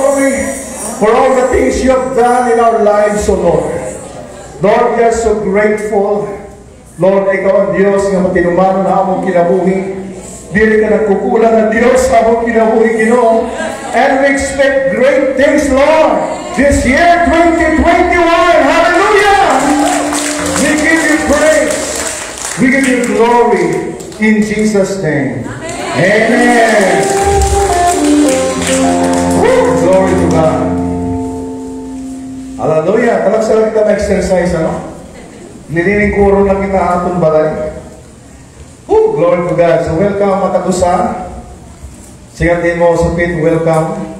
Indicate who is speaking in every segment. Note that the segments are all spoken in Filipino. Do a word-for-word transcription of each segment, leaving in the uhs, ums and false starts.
Speaker 1: glory for all the things you have done in our lives, O Lord. Lord, we are so grateful. Lord, ikaw ang Diyos nga matinumano na among kinabuhi. Dili ka nagkukulang ang Diyos sa among kinabuhi, Ginoo. And we expect great things, Lord, this year, twenty twenty-one. Hallelujah! We give you praise. We give you glory in Jesus' name. Amen. Woo! Glory to God. Hallelujah. Talagsa kita ma-exercise, ano? Nilining kuro lang kita atong balay. Woo! Glory to God. So welcome, Matagusa. Sigatin mo sa pit, welcome.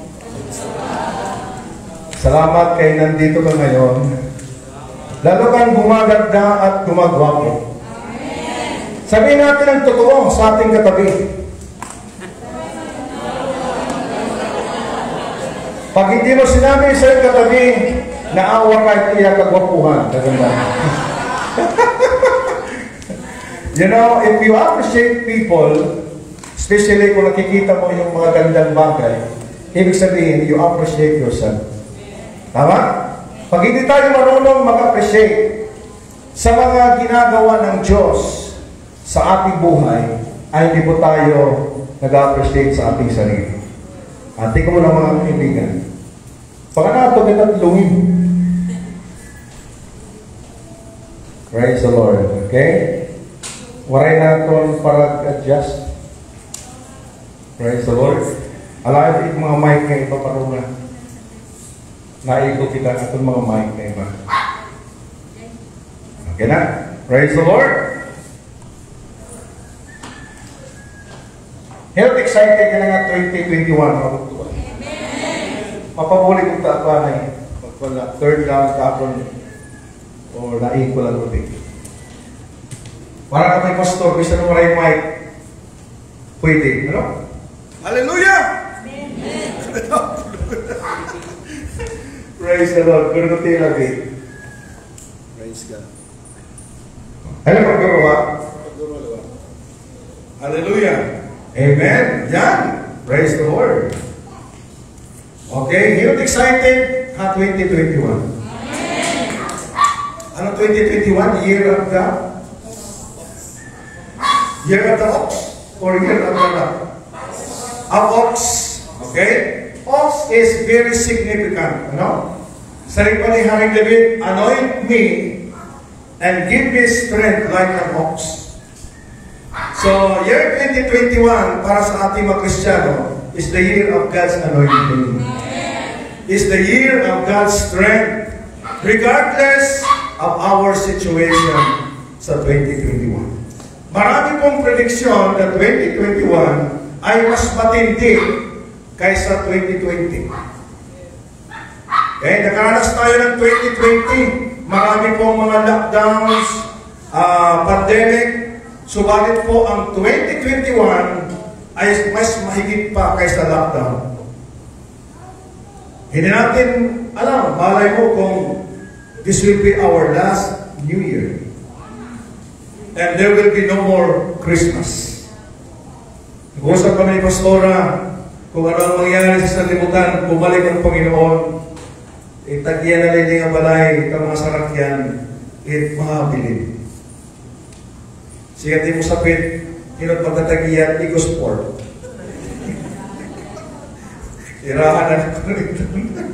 Speaker 1: Salamat kay nandito ka ngayon. Lalo kang gumaganda at gumagwapo. Sabihin natin ang totoo sa ating katabi. Pag hindi mo sinabi sa iyong katabi, naawa ka at iya kagwapuhan. Kaganda. You know, if you appreciate people, especially kung nakikita mo yung mga gandang bagay, ibig sabihin, you appreciate yourself. Tama? Pag hindi tayo marunong mag-appreciate sa mga ginagawa ng Diyos sa ating buhay, ay hindi po tayo nag-appreciate sa ating sarili. Ate ko mo lang mga kaibigan. Baka na ito kitatlungin. Praise the Lord. Okay? Waray na ito para adjust. Praise the Lord. Alam yung mga mic na ito parunga. Naiko kita itong mga mic na iba. Okay na? Praise the Lord. Health excited ka na nga twenty twenty-one. Mapabuli kong taakwa na eh. Magpala, third round kapon o naiko lang ulit. Para ka may pastor, bisa na maray mic. Pwede, ano? Hallelujah! Amen! Praise the Lord. Kurnuti lagi. Praise God. Hello, paggawa. Paggawa. Hallelujah! Amen! Yan! Praise the Lord. Okay, you're excited ha twenty twenty-one. Ano twenty twenty-one? Year of the Year of the Ox? Or Year of the Of Ox. Okay? Ox is very significant. Ano? Sabi pa ni Haring David, anoint me and give me strength like an ox. So, year twenty twenty-one para sa ating mga Kristiyano is the year of God's anointing. Is the year of God's strength regardless of our situation sa twenty twenty-one. Marami pong prediksyon na twenty twenty-one ay mas matindi kaysa twenty twenty. Okay, nakaranas tayo ng twenty twenty. Marami pong mga lockdowns, uh, pandemic. Subalit po ang twenty twenty-one ay mas mahigit pa kaysa lockdown. Hindi natin alam, malay mo kung this will be our last New Year. And there will be no more Christmas. Nag-usap kami ni Pastora kung ano ang mangyari sa sanlibutan, bumalik ang Panginoon, itagyan na rin yung balay, itang mga sarakyan, it mahabilin. Siya di mo sapit, inot magtatagyan, ego-sport. Irahan na ito rito.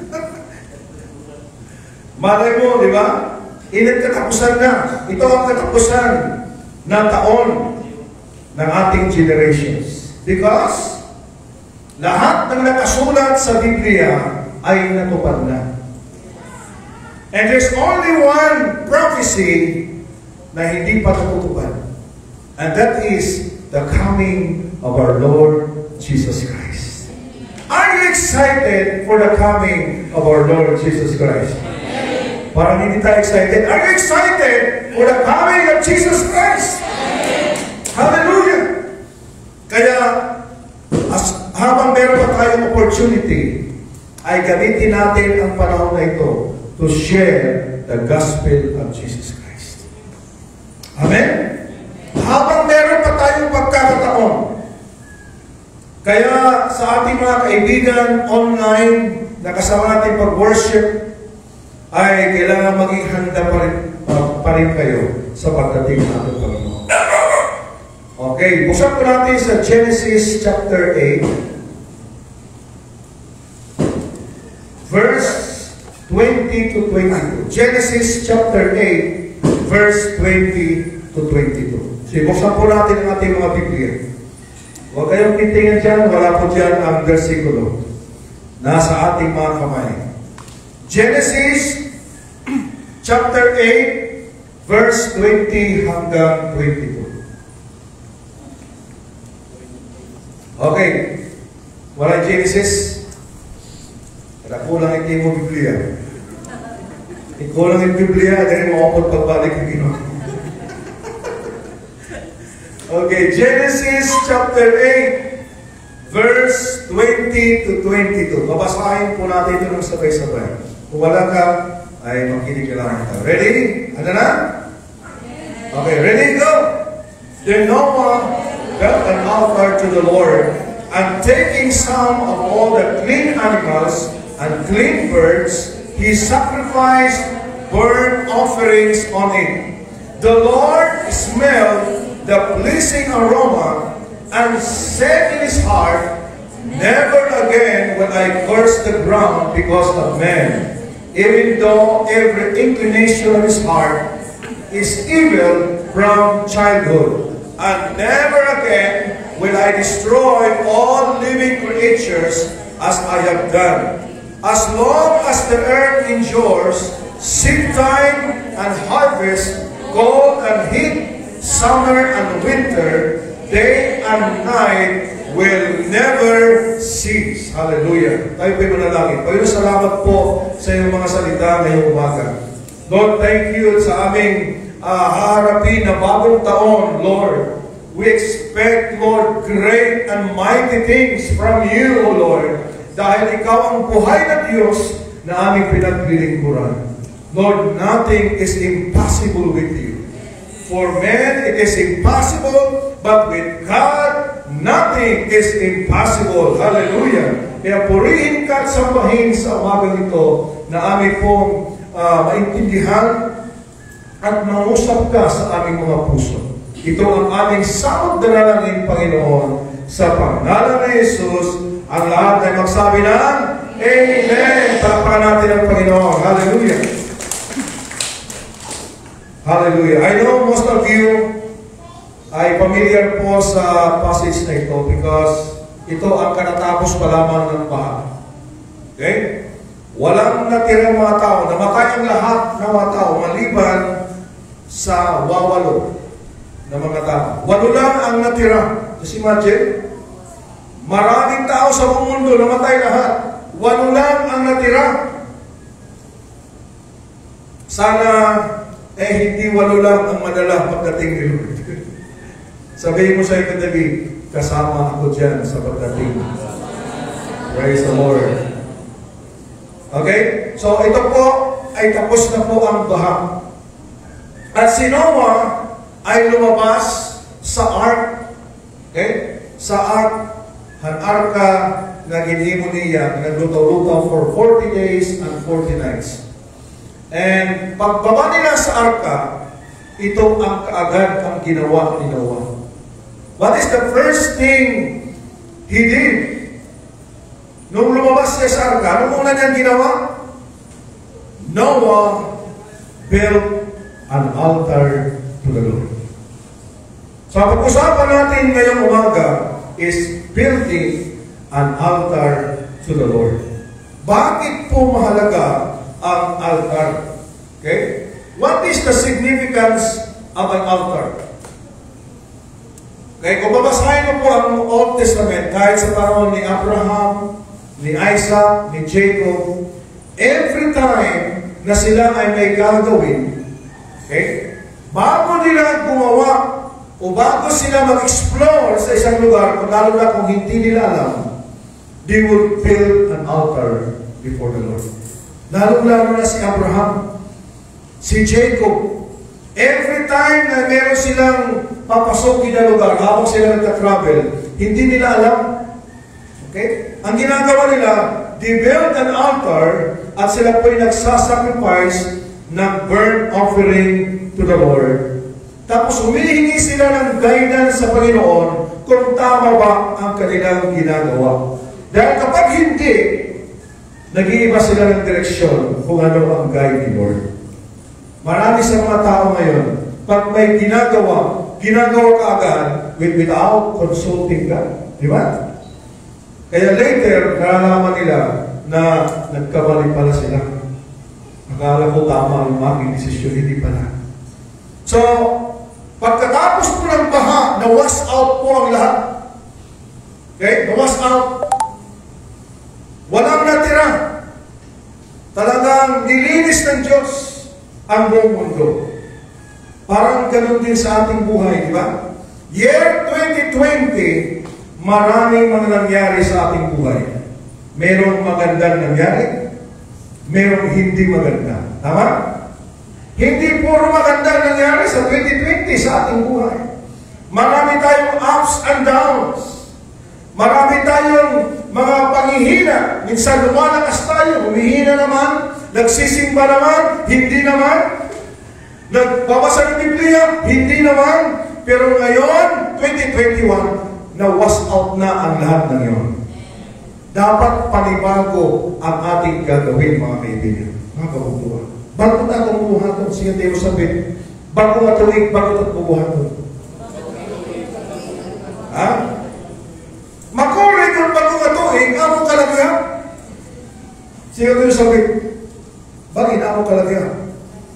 Speaker 1: Malay mo, di ba? Init katapusan na. Ito ang katapusan ng taon ng ating generations. Because lahat ng nakasulat sa Biblia ay natupad na. And there's only one prophecy na hindi pa natutupad. And that is the coming of our Lord Jesus Christ. Are you excited for the coming of our Lord Jesus Christ? Amen. Parang hindi tayo excited. Are you excited for the coming of Jesus Christ? Amen. Hallelujah! Kaya, as, habang meron pa tayong opportunity, ay gamitin natin ang panahon na ito to share the gospel of Jesus Christ. Amen? Habang meron pa tayong pagkakataon, kaya sa ating mga kaibigan online, na kasama natin pag-worship ay kailangan maging handa pa rin, uh, pa rin kayo sa pagdating ng ating Panginoon. Okay, buksan po natin sa Genesis chapter eight, verse twenty to twenty-two. Genesis chapter eight, verse twenty to twenty-two. So, buksan po natin ang ating mga Biblia. Huwag kayong titingin dyan, wala po dyan ang versikulo. Nasa ating mga kamay. Genesis chapter eight, verse twenty hanggang twenty-two. Okay. Wala Genesis. Kada kulang iti mo Biblia. Ikulang yung Biblia, dahil makapot pagbalik yung Ginoo. Okay, Genesis chapter eight, verse twenty to twenty-two. Babasahin po natin ito ng sabay-sabay. Kung wala ka, ay makinig ka lang. Ready? Ano na? Okay, ready? Go! Then Noah built an altar to the Lord, and taking some of all the clean animals and clean birds, he sacrificed burnt offerings on it. The Lord smelled the pleasing aroma and said in his heart, never again will I curse the ground because of man, even though every inclination of his heart is evil from childhood. And never again will I destroy all living creatures as I have done. As long as the earth endures, seed time and harvest, cold and heat, summer and winter, day and night will never cease. Hallelujah. Tayo po'y manalangin. Panginoon, salamat po sa iyong mga salita ngayong umaga. Lord, thank you sa aming uh, haharapin na bagong taon, Lord. We expect, Lord, great and mighty things from you, O Lord. Dahil ikaw ang buhay na Diyos na aming pinaglilingkuran. Lord, nothing is impossible with you. For men, it is impossible, but with God, nothing is impossible. Hallelujah. Kaya purihin ka at sambahin sa umagang ito na aming pong uh, maintindihan at mangusap ka sa aming mga puso. Ito ang aming samot dalangin, Panginoon, sa pangalan ni Jesus. Ang lahat ay magsabi ng Amen. Palakpakan natin ang Panginoon. Hallelujah. Hallelujah. I know most of you ay familiar po sa passage na ito because ito ang katatapos pa lamang ng baha. Okay? Walang natirang mga tao. Namatay ang lahat ng mga tao maliban sa wawalo na mga tao. Walo lang ang natira. Just imagine, maraming tao sa buong mundo, namatay lahat. Walo lang ang natira. Sana, eh, hindi walo lang ang madala pagdating ni Lord. Sabihin mo sa ikatabi, kasama ako dyan sa pagdating. Praise the Lord. Okay? So, ito po ay tapos na po ang baha. At si Noah ay lumabas sa ark. Okay? Sa ark, ang arka na ginhimo niya, naglutaw-lutaw for forty days and forty nights. And pagbaba nila sa arka, ito ang kaagad ang ginawa ni Noah. What is the first thing he did? Nung lumabas siya sa arka, anong una niyang ginawa? Noah built an altar to the Lord. So, ang pag-usapan natin ngayong umaga is building an altar to the Lord. Bakit po mahalaga ang altar? Okay? What is the significance of an altar? Okay, kung babasahin mo po ang Old Testament, kahit sa panahon ni Abraham, ni Isaac, ni Jacob, every time na sila ay may gagawin, okay, bago nila gumawa o bago sila mag-explore sa isang lugar, kung lalo na kung hindi nila alam, they will build an altar before the Lord. Lalo-lalo na si Abraham, si Jacob, every time na meron silang papasukin na lugar, habang sila nagka-travel, hindi nila alam. Okay? Ang ginagawa nila, they built an altar at sila po'y nagsasacrifice ng burnt offering to the Lord. Tapos humihingi sila ng guidance sa Panginoon kung tama ba ang kanilang ginagawa. Dahil kapag hindi, nag-iiba sila ng direksyon kung ano ang guide ni Lord. Marami sa mga tao ngayon, pag may ginagawa, ginagawa ka agad without consulting God. Di ba? Kaya later, nalalaman nila na nagkamali pala sila. Akala ko tama ang aking desisyon, hindi pala. So, pagkatapos po ng baha, na-wash out po ang lahat. Okay? Na-wash out. Walang natira. Talagang nilinis ng Diyos ang buong mundo. Parang ganun din sa ating buhay, di ba? Year twenty twenty, maraming mga nangyari sa ating buhay. Merong magandang nangyari, merong hindi maganda. Tama? Hindi puro magandang nangyari sa twenty twenty sa ating buhay. Marami tayong ups and downs. Marami tayong mga panghihina. Minsan lumalakas tayo, humihina naman, nagsisimba naman, hindi naman. Nagbabasa ng Biblia, hindi naman. Pero ngayon, twenty twenty-one, na-wash out na ang lahat ng yun. Dapat panibago ang ating gagawin, mga kaibigan. Mga kabubuhan. Bago na itong bubuhaton, sige tayo sabihin, bago nga tuwing, bago ito't bubuhaton. Ha? Makulay kung bago nga tuwing, amo kalagyan. Sige tayo sabihin, bakit amo kalagyan?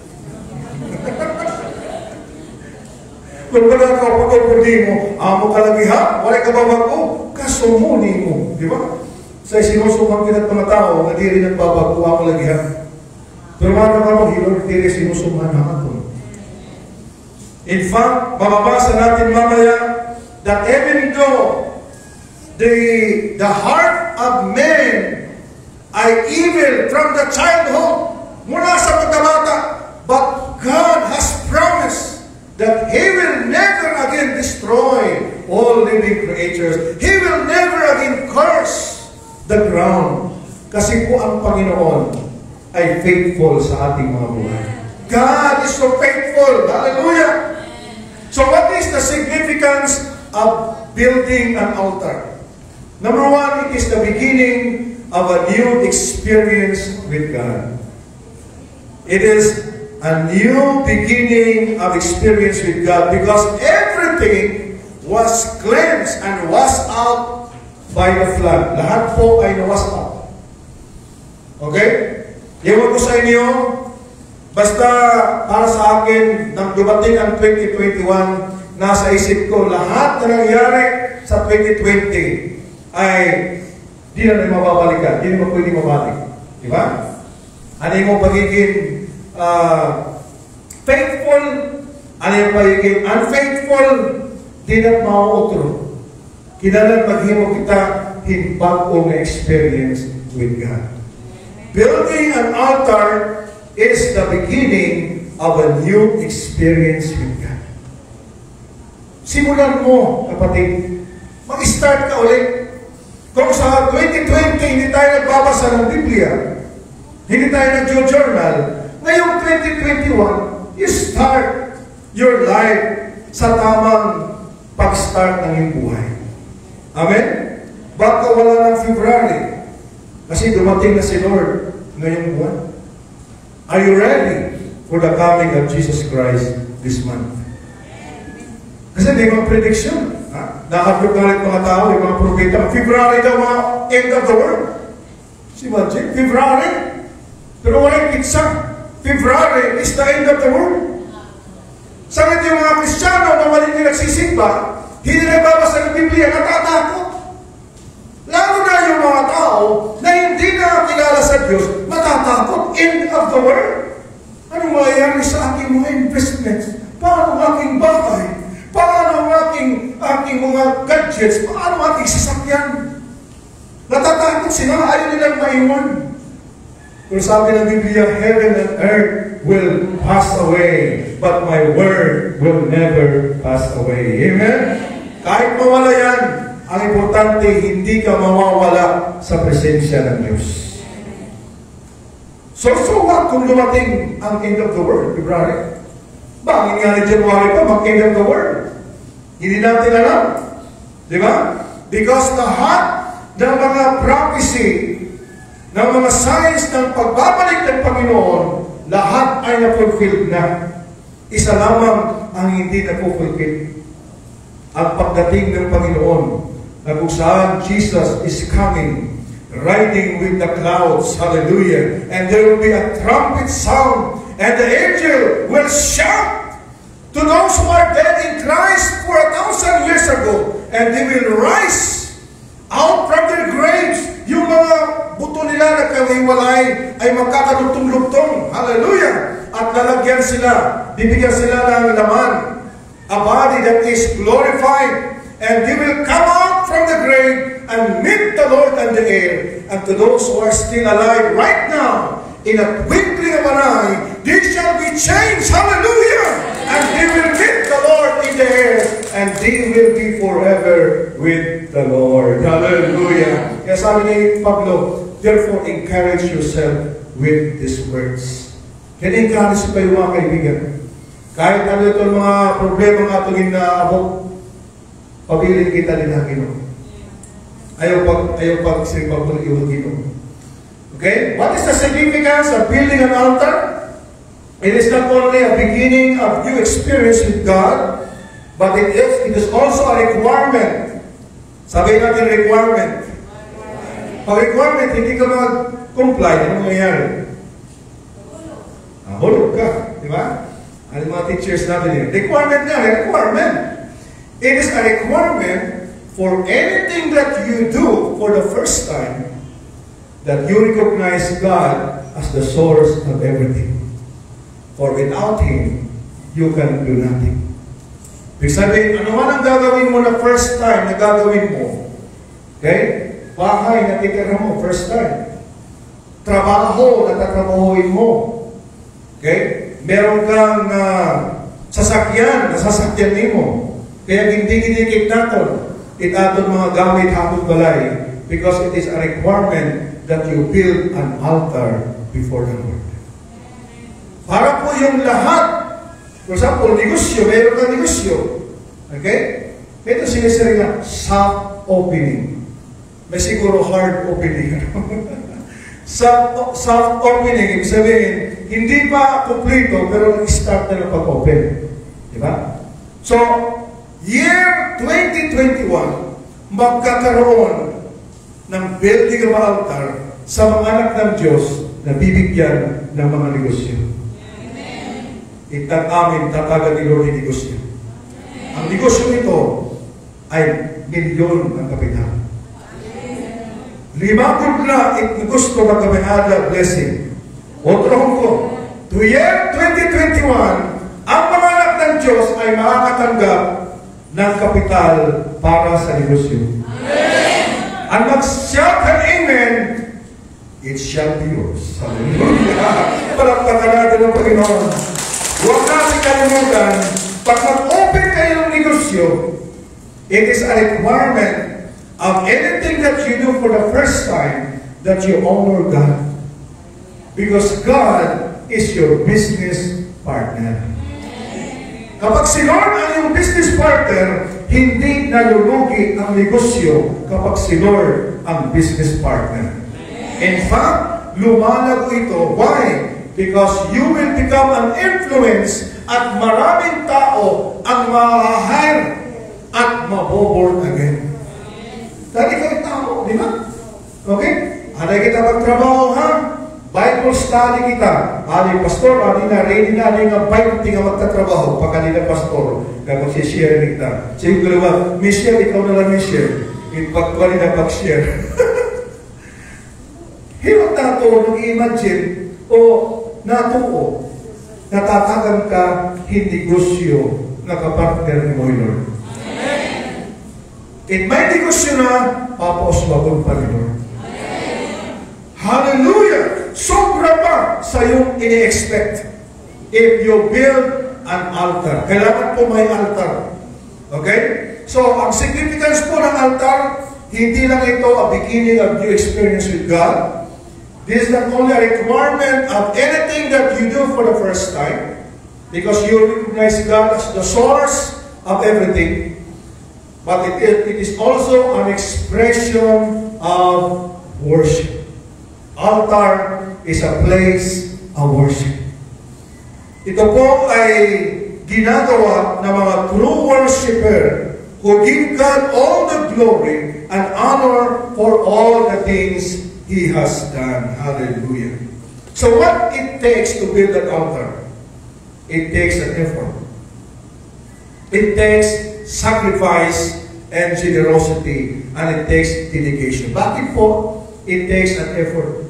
Speaker 1: Kung wala ka pagkakuli mo, amo kalagyan, wala ka ba bago? Kasumuni mo, di ba? Sa sinusumang kinat mga tao, na di rin nagbabago amo kalagyan. Pero mga naman mo, Lord, di rin sinusumahan natin. In fact, mababasa natin mamaya that even though the, the heart of man ay evil from the childhood, mula sa pagkabata, but God has promised that He will never again destroy all living creatures. He will never again curse the ground. Kasi po ang Panginoon ay faithful sa ating mga buhay. God is so faithful. Hallelujah! So what is the significance of building an altar? Number one, it is the beginning of a new experience with God. It is a new beginning of experience with God because everything was cleansed and washed out by the flood. Lahat po ay na-wash out. Okay? Iwan ko sa inyo, basta para sa akin, nang dumating ang twenty twenty-one, nasa isip ko, lahat na nangyari sa twenty twenty ay di na na mababalikan, di na pwede mabalik. Diba? Ano yung pagiging uh, faithful, ano yung pagiging unfaithful, di na mauutro. Kinalang maghimo kita himbag-o na experience with God. Building an altar is the beginning of a new experience with God. Simulan mo, kapatid. Mag-start ka ulit. Kung sa twenty twenty, hindi tayo nagbabasa ng Biblia, hindi tayo nag-journal, ngayong twenty twenty-one, you start your life sa tamang pag-start ng iyong buhay. Amen? Baka wala ng February, kasi dumating na si Lord ngayong buwan. Are you ready for the coming of Jesus Christ this month? Kasi may mga prediction. Nakapagalit mga tao, yung mga propeta. February daw mga end of the world. Si Magic, February. Pero walang kitsa. February is the end of the world. Sakit yung mga Kristiyano na wali nila nagsisimba, hindi nagbabasa ng Biblia, natatakot. Lalo na yung mga tao na hindi na kilala sa Diyos, matatakot. End of the world. Anong mayayari sa aking mga investments? Paano ang aking bahay? Paano ang aking, aking mga gadgets? Paano ang aking sasakyan? Natatakot sila, ayaw nilang maiwan. Pero sabi ng Biblia, heaven and earth will pass away, but my word will never pass away. Amen? Kahit mawala yan, ang importante, hindi ka mawawala sa presensya ng Diyos. So, so what kung dumating ang end of the world, February? Ba, nga ni January pa, mag-end of the world. Hindi natin alam. Di ba? Because lahat ng mga prophecy, ng mga signs ng pagbabalik ng Panginoon, lahat ay na-fulfilled na. Isa lamang ang hindi na-fulfill. Ang pagdating ng Panginoon, na kung saan Jesus is coming, riding with the clouds, hallelujah, and there will be a trumpet sound, and the angel will shout to those who are dead in Christ for a thousand years ago, and they will rise out from their graves. Yung mga buto nila na kahiwalay ay magkakadugtong-lugtong, hallelujah, at lalagyan sila, bibigyan sila ng laman, a body that is glorified, and they will come out from the grave and meet the Lord in the air. And to those who are still alive right now, in a twinkling of an eye, they shall be changed, hallelujah, and they will meet the Lord in the air, and they will be forever with the Lord, hallelujah. Kaya sabi ni Pablo, therefore encourage yourself with these words. Kaya encourage kayo mga kaibigan. Kahit ano itong mga problema nga itong inaabot, pabiling kita din ang Ginoo. Ayaw pag, ayaw pag siripag ng iyong Ginoo. Okay? What is the significance of building an altar? It is not only a beginning of new experience with God, but it is, it is also a requirement. Sabihin natin requirement. Pag requirement, hindi ka mag-comply, ano mangyayari? Ah, hulog ka, di ba? Ano mga teachers natin yun? Requirement nga, requirement. It is a requirement for anything that you do for the first time that you recognize God as the source of everything. For without Him, you can do nothing. Ibig sabihin, ano man ang gagawin mo na first time na gagawin mo? Okay? Bahay na titira mo, first time. Trabaho na tatrabahoin mo. Okay? Meron kang uh, sasakyan na sasakyan mo. Kaya hindi kinikip natin itaton mga gamit hapon balay because it is a requirement that you build an altar before the Lord. Para po yung lahat, for example, negosyo, meron kang negosyo. Okay? Ito sinisiri nga, soft opening. May siguro hard opening. soft, soft opening, ibig sabihin, hindi pa kumplito, pero nag-start na ng pag-open. Diba? So, year twenty twenty-one, magkakaroon ng building of altar sa mga anak ng Diyos na bibigyan ng mga negosyo. Amen. Itang amin, tatagan ni Lord yung negosyo. Amen. Ang negosyo nito ay milyon ang kapital. Lima kudla it gusto na kamihada blessing. Otro ko, to year twenty twenty-one, ang mga anak ng Diyos ay makakatanggap ng kapital para sa negosyo. Amen! Ang mag-shout an amen, it shall be yours. Hallelujah! Palakpakan natin ang Panginoon. Huwag natin kalimutan, pag mag-open kayo ng negosyo, it is a requirement of anything that you do for the first time that you honor God. Because God is your business partner. Kapag si Lord ang iyong business partner, hindi nalulugi ang negosyo kapag si Lord ang business partner. In fact, lumalago ito. Why? Because you will become an influence at maraming tao ang ma-hire at maboborn again. Dahil ikaw yung tao, di ba? Okay? Anay kita magtrabaho, ha? Bible study kita. Ali pastor, ali na ready na ali nga Bible tinga magtatrabaho pag ali na pastor. Kapag si-share kita. Sige ko naman, Michelle, ikaw na lang Michelle. Ipagpali na pag-share. Hirap nato nag-imagine o natuo natatagan ka hindi negosyo na kapartner ni mo, Lord. It may negosyo na papauswabon pa ni Lord. Hallelujah! Sobra pa sa iyong ini-expect if you build an altar. Kailangan po may altar. Okay? So, ang significance po ng altar, hindi lang ito a beginning of new experience with God. This is not only a requirement of anything that you do for the first time, because you recognize God as the source of everything, but it is, it is also an expression of worship. Altar is a place of worship. Ito po ay ginagawa ng mga true worshiper who give God all the glory and honor for all the things He has done. Hallelujah. So what it takes to build an altar? It takes an effort. It takes sacrifice and generosity, and it takes dedication. Bakit po? It takes an effort.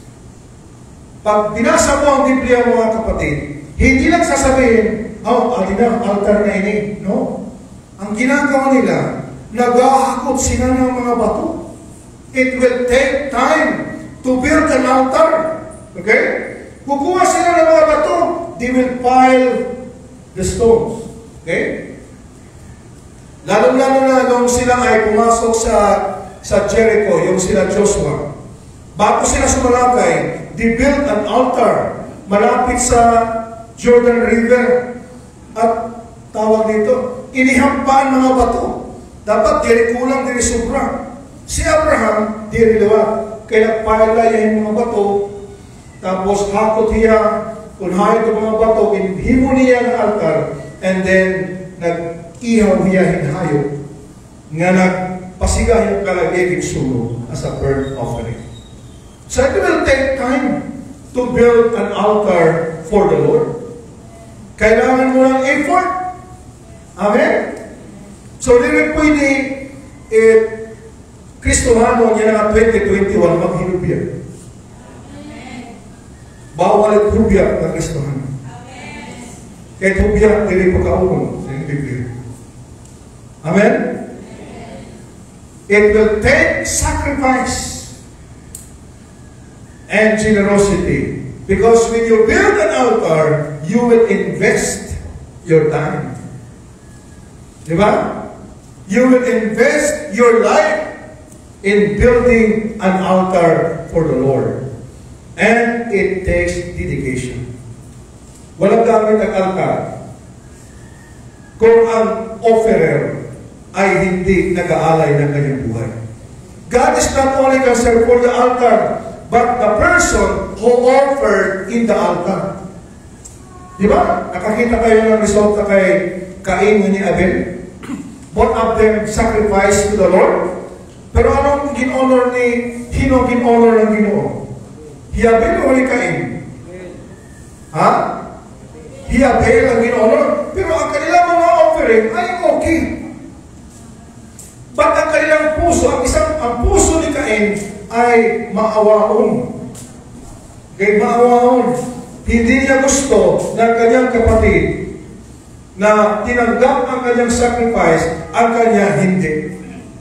Speaker 1: Pag binasa mo ang Biblia, mga kapatid, hindi lang sasabihin, oh, alin na, altar na ini. No? Ang ginagawa nila, naghahakot sila ng mga bato. It will take time to build an altar. Okay? Kukuha sila ng mga bato, they will pile the stones. Okay? Lalo-lalo na nung sila ay pumasok sa sa Jericho, yung sila Joshua. Bago sila sumalakay, they built an altar malapit sa Jordan River. At tawag dito, inihampaan mga bato. Dapat diri kulang, diri sobra. Si Abraham, diri liwa. Kaya nagpaila yung mga bato, tapos hakot hiya, kunhay ito mga bato, inhimo niya ng altar, and then nag-ihaw hiya hinhayo, nga nagpasiga yung kalagiging sulo as a burnt offering. So it will take time to build an altar for the Lord. Kailangan mo ng effort. Amen? So, hindi rin pwede eh, Kristohano niya na twenty twenty-one maghinubya. Bawal at hubya ng Kristohano. Kahit hubya, hindi po kaunong sa Biblia. Amen? It will take sacrifice and generosity. Because when you build an altar, you will invest your time. Diba? You will invest your life in building an altar for the Lord. And it takes dedication. Walang gamit ang altar kung ang offerer ay hindi nag-aalay ng kanyang buhay. God is not only concerned for the altar, but the person who offered in the altar. Di ba? Nakakita kayo ng resulta kay Cain ni Abel? Both of them sacrificed to the Lord. Pero anong gin-honor ni, sino gin-honor ng Ginoo? Si Abel o ni Cain? Ha? Si Abel ang gin-honor? Pero ang kanilang mga offering ay okay. But ang kanilang puso, ang isang ang puso ni Cain ay maawaon. Kay maawaon, hindi niya gusto ng kanyang kapatid na tinanggap ang kanyang sacrifice, ang kanya hindi.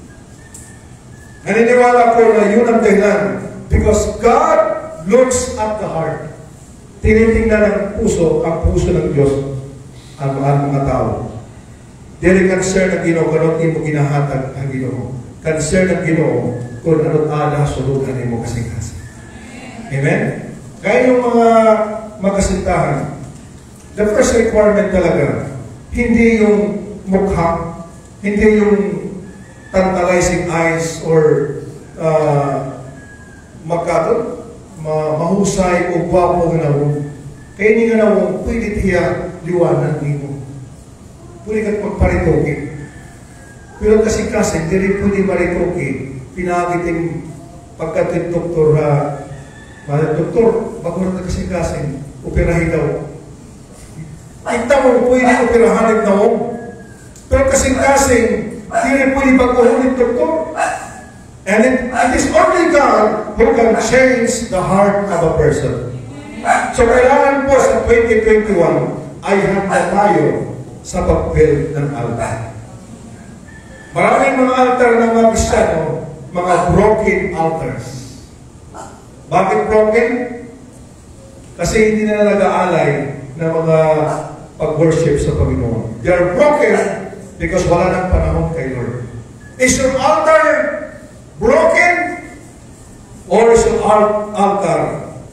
Speaker 1: Naniniwala ko na yun ang dahilan, because God looks at the heart. Tinitingnan ng puso, ang puso ng Diyos, ang mga, mga tao. Dili concern ang Ginoo, kung ano mo ginahatag ang Ginoo. Concern ang Ginoo, kung ano't ala sulutan mo kasing-kasing. Amen? Kaya yung mga magkasintahan, the first requirement talaga, hindi yung mukha, hindi yung tantalizing eyes or uh, magkato, ma mahusay o gwapo nga nawong. Kaya hindi nga nawong, pwede tiya liwanan nimo. Pwede ka magparitokin. Pero kasing-kasing, hindi rin pwede maritokin. Pinagitin pagkatin doktor ha, uh, doktor, bago na kasing-kasing, operahin daw. Ay, tamo, pwede operahanin na mo. Pero kasing-kasing, hindi rin pwede pag-uhulid doktor. And it, it is only God who can change the heart of a person. So, kailangan po sa twenty twenty-one ay handa tayo sa pag-build ng altar. Maraming mga altar ng mga Kristiyano, mga broken altars. Bakit broken? Kasi hindi na nag-aalay ng mga pag-worship sa Panginoon. They are broken Because wala nang panahon kay Lord. Is your altar broken? Or is your al- altar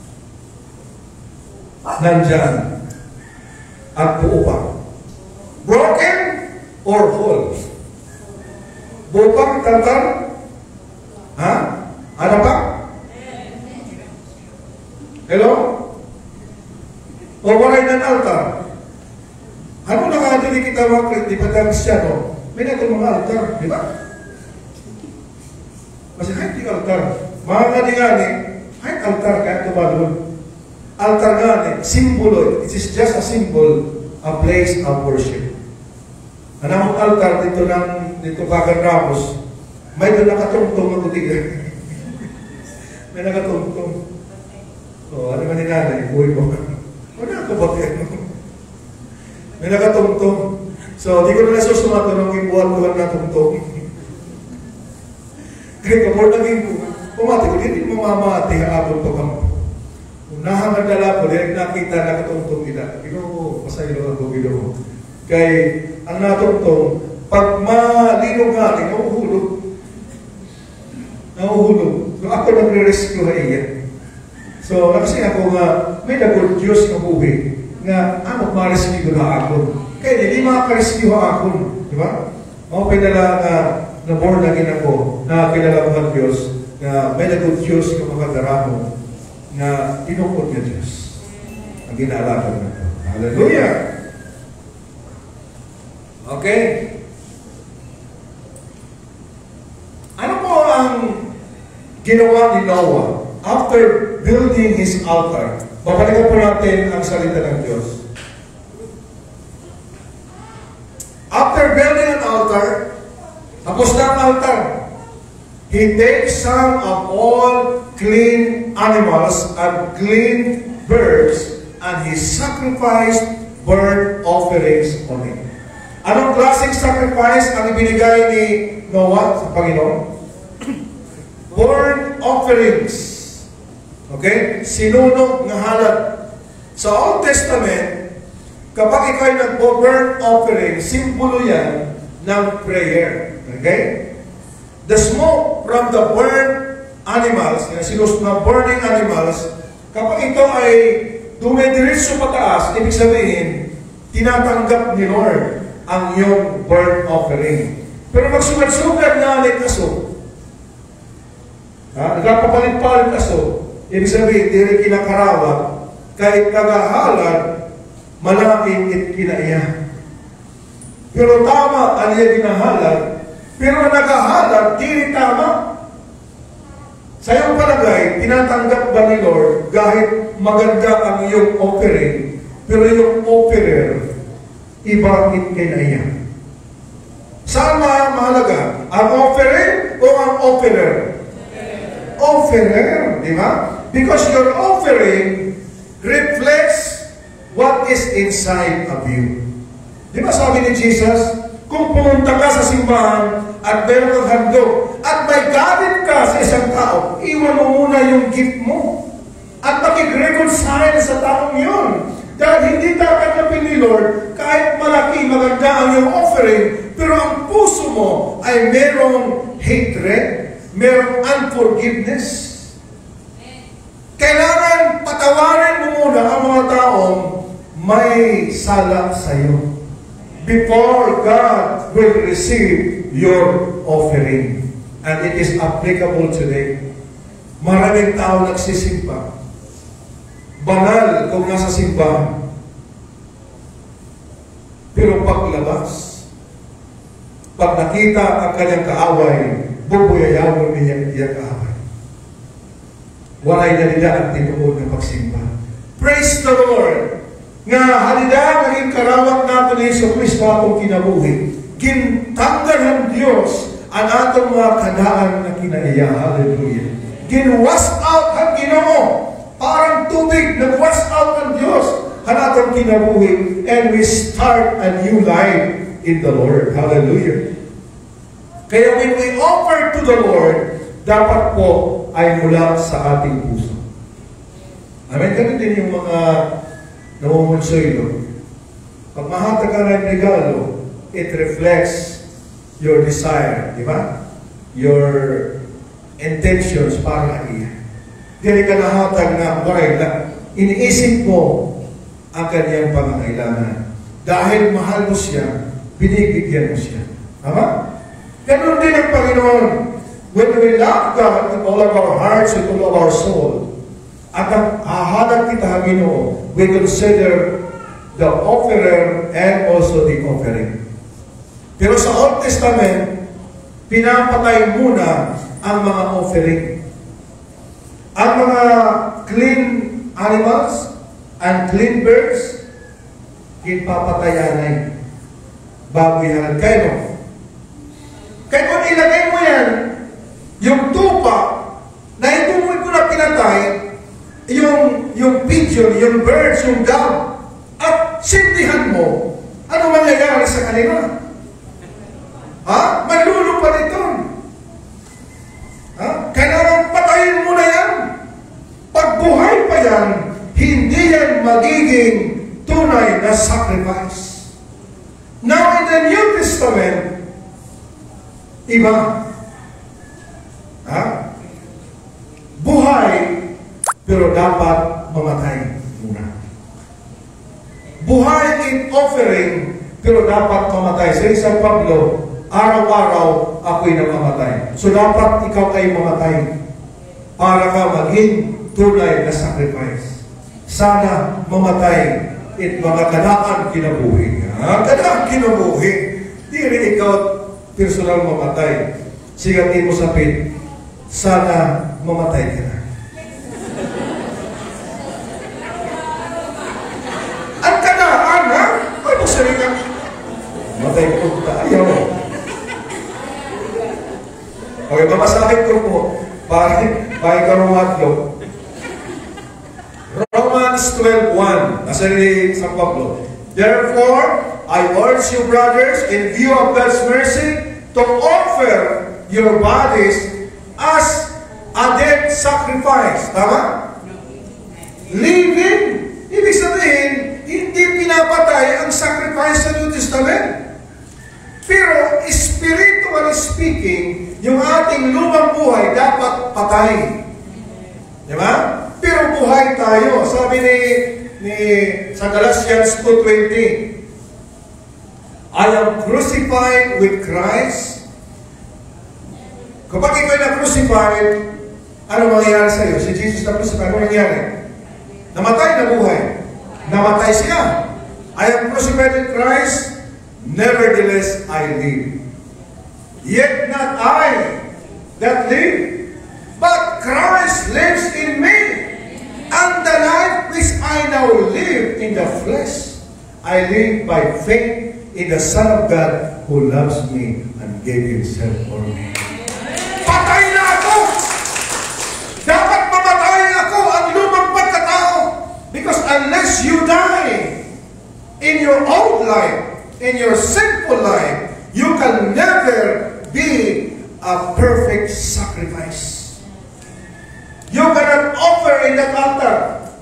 Speaker 1: nandyan at buo pa? Broken or whole? Buo pa ang altar? Ha? Ano pa? Hello? O walay ng altar? Ano na nga dili kita mga di pa tayo Kristyano? May natin mga altar, di ba? Kasi kahit di altar, mga gani-gani, kahit altar, kahit tumalun. Altar gani, simbolo, it is just a symbol, a place of worship. Anong altar dito ng, dito Bagan Ramos, may doon nakatungtong na butigan. May nakatungtong. O, ano man ni nanay, buhay mo. Wala ako ba kayo? May nakatungtong. So, di ko na nasusumato nung ibuhat ko na tungtong. Kaya kapag naging pumati ko, hindi mamamati habang pagkampo. Unahan ang dala ko, dahil nakita nakatungtong kita. Ginoo, pasaylo ako, ginoo. Kaya, ang natungtong, pag malino nga, nauhulog. Nauhulog. So, ako nagre-rescue na iya. So, kasi ako nga, may nagod Diyos na buhay nga, ano, ma-rescue na ako. Kaya, hindi makarescue ako. Di ba? Mga pinala nga, na born again ako, na kilala ko ng Diyos, na may nagod Diyos na makadaramo, na tinukod niya Diyos. Ang ginalaman na ito. Hallelujah! Okay? Ano po ang ginawa ni Noah after building his altar? Babalikan po natin ang salita ng Diyos. After building an altar, tapos na ang altar, he takes some of all clean animals and clean birds, and he sacrificed burnt offerings on it. Anong klaseng sacrifice ang ibinigay ni Noah sa Panginoon? Burnt offerings. Okay? Sinunog na halad. Sa Old Testament, kapag ikaw ay nag-burnt offering, simbolo yan ng prayer. Okay? The smoke from the burnt animals, yung sinus na burning animals, kapag ito ay dumidiretso pataas, ibig sabihin, tinatanggap ni Lord ang iyong burnt offering. Pero magsugad-sugad na alit aso, ha? Nagpapalit-palit aso, ibig sabihin, di rin kinakarawat, kahit nagahalad, malaking it kinaiya. Pero tama ang iya ginahalad, pero nagahalad, di rin tama. Sa iyong palagay, tinatanggap ba ni Lord kahit maganda ang iyong offering, pero yung offerer, iba it kinaiya. Saan mahalaga? Ang offering o ang offerer? Offerer, di ba? Because your offering reflects what is inside of you. Di ba sabi ni Jesus, kung pumunta ka sa simbahan at meron kang handog at may galit ka sa isang tao, iwan mo muna yung gift mo at makig-reconcile sa taong yun. Dahil hindi tatanggapin ni Lord kahit malaki, maganda ang iyong offering, pero ang puso mo ay merong hatred, merong unforgiveness. Kailangan patawarin mo muna ang mga taong may sala sa iyo before God will receive your offering. And it is applicable today. Maraming tao nagsisimba. Banal kung nasa simbahan. Pero paglabas, pag nakita ang kanyang kaaway, bubuyayawon niya iyang kaaway. Walay na nila ang tinuod ng pagsimba. Praise the Lord! Nga halida naging karawat nato ni Yesu Cristo atong kinabuhi. Gintanggal ng Diyos ang atong mga kanaan na kinaiya. Hallelujah. Ginwas out ang Ginoo. Parang tubig, nag-was out ng Diyos ang atong kinabuhi. And we start a new life in the Lord. Hallelujah. Kaya when we offer to the Lord, dapat po ay mula sa ating puso. Amen. Ganun din yung mga namumulsoy, no? Pag mahatag ka ng regalo, it reflects your desire, di ba? Your intentions para iya. Dili ka nahatag na waray lang. Iniisip mo ang kanyang pangangailangan. Dahil mahal mo siya, binibigyan mo siya. Tama? Ganun din ang Panginoon. When we love God with all of our hearts, with all of our soul, at ang hahanap kita, Ginoo, we consider the offerer and also the offering. Pero sa Old Testament, pinapatay muna ang mga offering. Ang mga clean animals and clean birds, ipapatayanay bago yan. Kaya no? Kaya kung ilagay mo yan, yung tupa na ito mo ko na pinatay, yung, yung pigeon, yung birds, yung dove, at sindihan mo, ano mangyayari sa kanila? Ha? Malulupa nito. Ha? Kailangan patayin mo na yan. Pagbuhay pa yan, hindi yan magiging tunay na sacrifice. Now in the New Testament, iba. Ha? Buhay, pero dapat mamatay muna. Buhay in offering, pero dapat mamatay. Sa isang Pablo, araw-araw ako'y namamatay. So dapat ikaw ay mamatay para ka maging tunay na sacrifice. Sana mamatay at mga kanaan kinabuhi. Ha? Kanaan kinabuhi. Di rin ikaw personal mamatay. Sigatin mo sa pit, sana mamatay ka na. Ang kanaan, ha? Ay, masari ka. Matay ko tayo. Okay, mamasahin ko po. Bakit? Bakit ka rumadlog? Romans twelve one. Nasa ni San Pablo. Therefore, I urge you, brothers, in view of God's mercy, to offer your bodies as a dead sacrifice. Tama? Living. Ibig sabihin, hindi pinapatay ang sacrifice sa New Testament. Pero, spiritually speaking, yung ating lumang buhay dapat patay. Di ba? Pero buhay tayo. Sabi ni, ni sa Galatians two twenty, I am crucified with Christ. Kapag ikaw na crucified, ano mangyayari sa iyo? Si Jesus na crucified, ano nangyayari? Namatay na buhay. Namatay siya. I am crucified with Christ, nevertheless I live. Yet not I that live, but Christ lives in me. And the life which I now live in the flesh, I live by faith in the Son of God who loves me and gave Himself for me. Patay na ako! Dapat mamatay ako ang lumang pagkatao. Because unless you die in your old life, in your sinful life, you can never be a perfect sacrifice. You cannot offer in that altar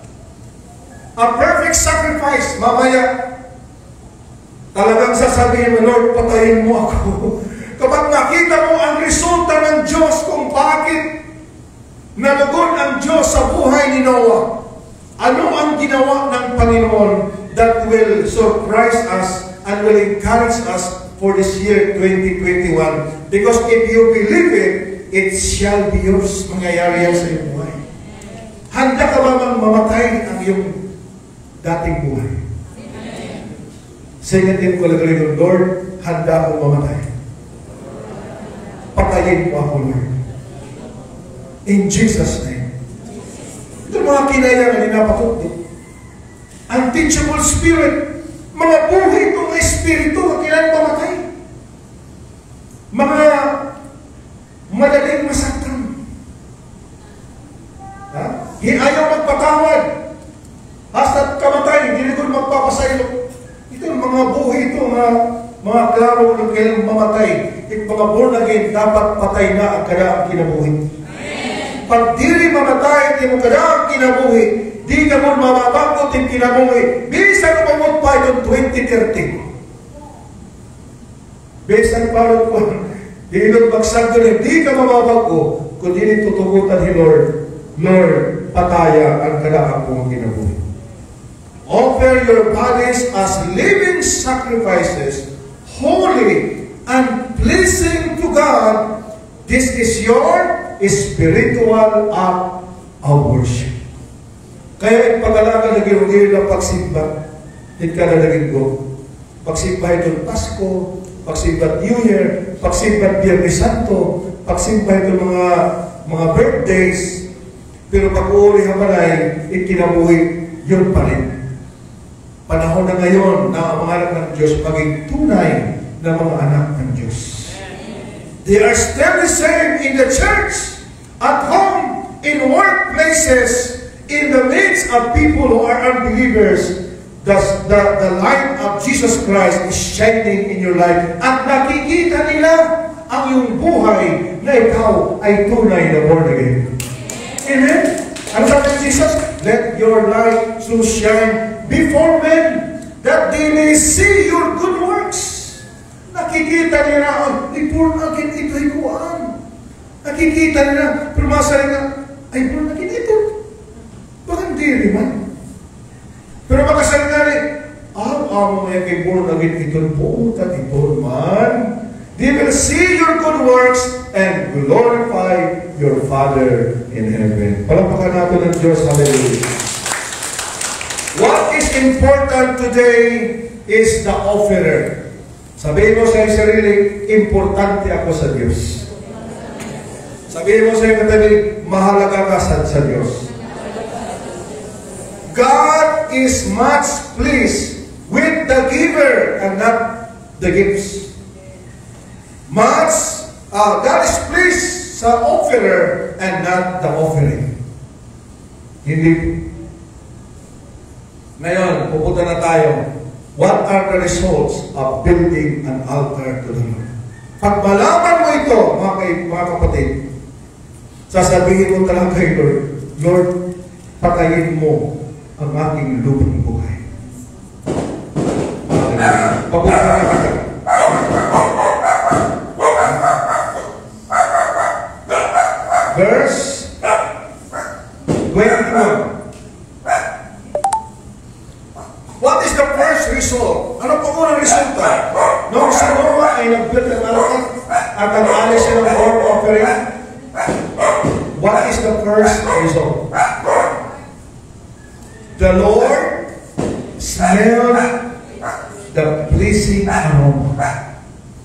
Speaker 1: a perfect sacrifice. Mamaya, talagang sasabihin mo, Lord, patayin mo ako. Kapag nakita mo ang resulta ng Diyos kung bakit nalugon ang Diyos sa buhay ni Noah, ano ang ginawa ng Panginoon that will surprise us and will encourage us for this year twenty twenty-one? Because if you believe it, it shall be yours. Mangyayari yan sa iyong buhay. Handa ka ba mang mamatay ang iyong dating buhay? Say natin ko lang, Lord, handa akong mamatay. Patayin mo ako, Lord. In Jesus' name. Ito mga kinaya na ninapakot. Unteachable spirit. Mga buhay itong espiritu na kailan mamatay. Mga madaling masaktan. Ha? Ayaw magpatawad. Hasta kamatay, hindi ko magpapasaylo. Ito mga buhay ito, mga, mga klaro na kailang mamatay. At mga born again, dapat patay na ang kadaang kinabuhi. Pag di rin mamatay, di mo kadaang kinabuhi, di ka mo mamabangot yung kinabuhi. Bisa ka mamot pa itong twenty thirty. Based on parang ko, hilot bagsag doon, hindi ka mababago, kung hindi tutugutan ni Lord, Lord, pataya ang kalaang kong kinabuhi. Offer your bodies as living sacrifices, holy and pleasing to God. This is your spiritual act of worship. Kaya ipagalaga na ginugil ng pagsimba, hindi ka na naging go. Pagsimba itong Pasko, pagsimba New Year, pagsimba Biyernes Santo, pagsimba itong mga mga birthdays, pero pag-uuli hamalay, ikinabuhi, yun pa rin. Panahon na ngayon na ang mga anak ng Diyos maging tunay na mga anak ng Diyos. They are still the same in the church, at home, in workplaces, in the midst of people who are unbelievers. The, the, the light of Jesus Christ is shining in your life. At nakikita nila ang iyong buhay na ikaw ay tunay na born again. Amen? Ano sabi ni Jesus? Let your light so shine before men that they may see your good works. Nakikita nila, oh, born again, ito'y kuhaan. Nakikita nila, pero masaya na, ay born again ito. Baka hindi naman. Pero makasal nga rin, ang amo may kay born again ito po, ito man. They will see your good works and glorify your Father in heaven. Palampakan natin ng Diyos. Hallelujah. What is important today is the offerer. Sabihin mo sa iyong sarili, importante ako sa Diyos. Sabihin mo sa iyong katabi, mahalaga ka sa, sa Diyos. God is much pleased with the giver and not the gifts. Much, uh, God is pleased sa offerer and not the offering. Hindi. Ngayon, pupunta na tayo. What are the results of building an altar to the Lord? Pag malaman mo ito, mga, kay, mga kapatid, sasabihin mo talaga kay Lord, Lord, patayin mo ang aking lubang buhay. Papunta na kita. Verse twenty-one. What is the first result? Ano po unang resulta? Nung si Noah ay nag-build ng altar at nag-alis siya ng burnt offering, what is the first result? The Lord smelled the pleasing aroma.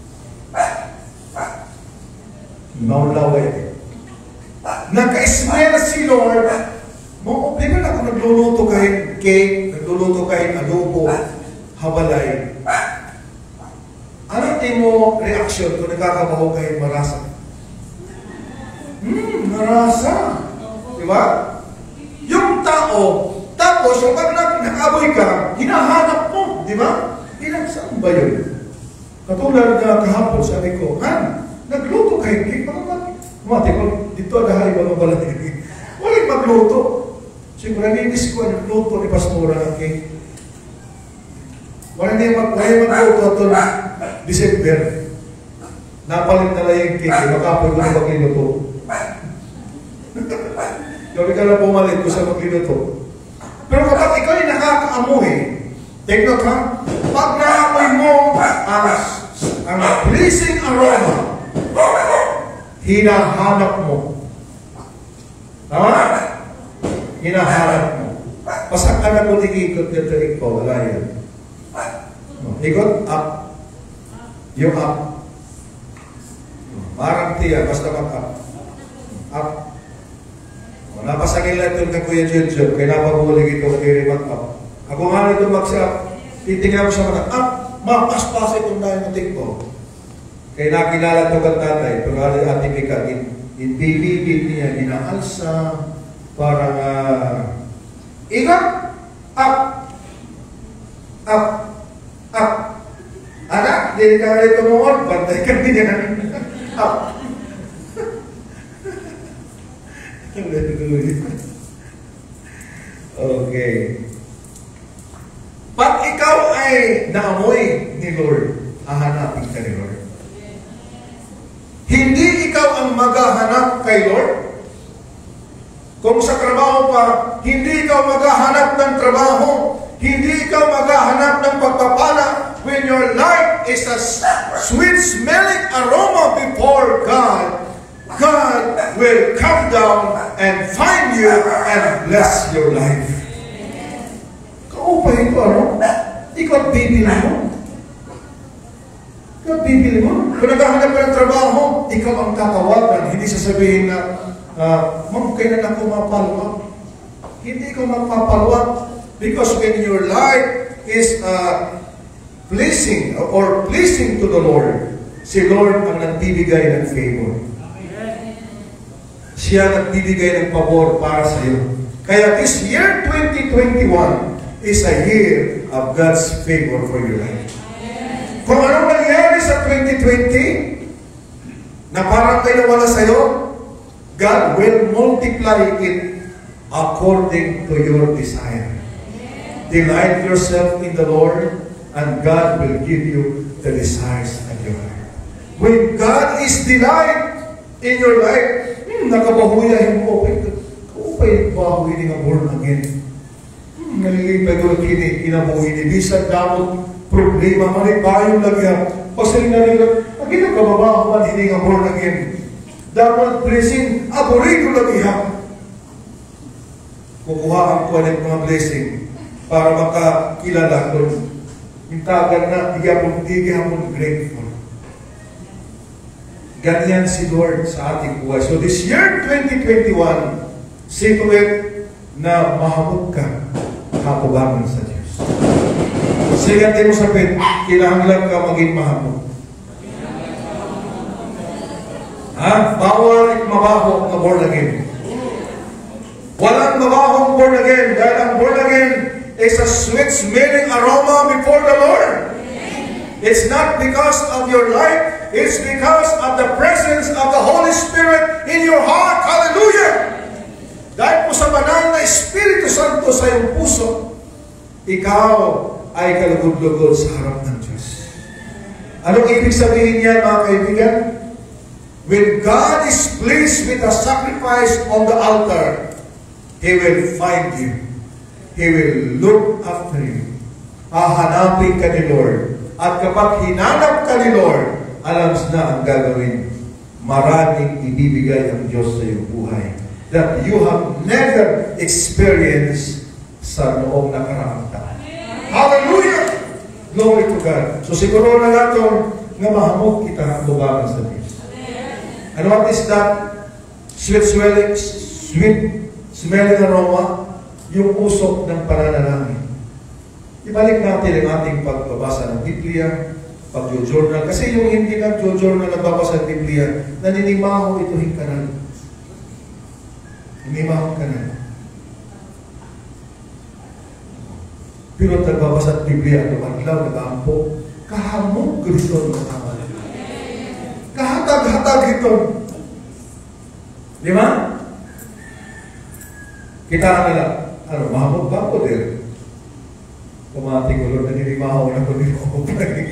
Speaker 1: Maulaway. Naka-smell si Lord. Mo, di ba na kung nagluluto kahit cake, nagluluto kahit adobo, habalay. Ano din mo reaction kung nagkakabaho kahit marasa? Hmm, marasa. Di ba? Yung tao, tapos, yung pag nakaboy ka, hinahanap mo, di ba? Ilang saan ba yun? Katulad na kahapon, sabi ko, Han, nagluto kayo, cake, baka mati ko, dito adahay ba mabala nila? Walang magluto. Siguro, naminis ko, nagluto ni Pastora ng cake. Wala niya mag, magluto ito na December. Napalit na lang yung cake, makapoy ko na magluto. Yung ka na pumalit ko sa magluto. Pero kapag ikaw ay nakakaamoy, take note ha, pag naamoy mo ang, ang pleasing aroma, hinahanap mo. Tama? Hinahanap mo. Pasak ka na kung ikikot dito ikaw, wala yan. Ikot, up. Yung up. Parang tiya, basta mag-up. Up. Napasagin lang ito ng Kuya Junjun, kaya napabulig ito kay Rimat-up. Ako nga nito mag-up, titingnan ko sa mga, up, mapas-pas itong dahil ng tikpo. Kaya nakilala ito kang tatay, pero ali ating ika, inbilibig niya, inaalsa, parang, uh, ikot, up, up, up. Anak, hindi ka rin tumuon, bantay ka din yan, up. Okay. Pag ikaw ay naamoy ni Lord, hahanapin ka ni Lord. ang maghahanap kay Lord? Kung sa trabaho pa, hindi ikaw maghahanap ng trabaho, hindi ikaw maghahanap ng pagpapala, when your life is a sweet-smelling aroma before God, God will come down and find you and bless your life. Kaupahin ko, ano? Ikaw bibili mo. Ikaw bibili mo. Kung naghahanap ka ng trabaho, ikaw ang tatawagan. Hindi sasabihin na, Uh, Ma'am, kailan ako mapalwag? Hindi ko mapapalwag because when your life is uh, pleasing or pleasing to the Lord, si Lord ang nagbibigay ng favor. Siya nagbibigay ng pabor para sa iyo. Kaya this year twenty twenty-one is a year of God's favor for your life. Kung anong nangyari sa twenty twenty na parang kayo nawala sa iyo, God will multiply it according to your desire. Delight yourself in the Lord, and God will give you the desires of your heart. When God is delight in your life, hmm, nakabahuya mo, upay bahuy ni nga born again. Hmm, nalilipay ko kini, kinabuhi ni Bisag damot, problema, manipayong lagyan. Pag na nila, pag nakababahuan, hindi nga born again. Dapat blessing, aborigo lang ihap. Kukuha ang kuwalit mga blessing para makakilala doon. Mintagan na, di hapon, di hapon grateful. Ganyan si Lord sa ating buhay. So this year, twenty twenty-one, see to it na mahamog ka kapubangan sa Diyos. Sige, tayo mo sapit, kinahanglan ka maging mahamog. Ha? Bawal at mabaho na born again. Walang mabahong born again dahil ang born again is a sweet-smelling aroma before the Lord. It's not because of your life, it's because of the presence of the Holy Spirit in your heart. Hallelujah! Dahil po sa banal na Espiritu Santo sa iyong puso, ikaw ay kalugod-lugod sa harap ng Diyos. Anong ibig sabihin niyan, mga kaibigan? When God is pleased with a sacrifice on the altar, He will find you. He will look after you. Hahanapin ka ni Lord. At kapag hinanap ka ni Lord, alam na ang gagawin. Maraming ibibigay ang Diyos sa iyong buhay that you have never experienced sa noong nakaraang taon. Hallelujah! Glory to God. So siguro na natin nga mahamog kita ang tubangan sa Diyos. And what is that? Sweet smelling, sweet smelling aroma, yung usok ng pananalangin. Ibalik natin ang ating pagbabasa ng Biblia, pag-journal. Kasi yung hindi nag-journal na nagbabasa ng Biblia, naninimaho ito hingkanan. Hinimaho ka na. Pero nagbabasa ng Biblia, lumadlaw, nag-aampo, kahamog Kristo ng tama. Kahatag-hatag ito. Di ba? Kita na lang, ano, mahamog ba ako din? Kumating ulo na nilimahaw na ko din ako.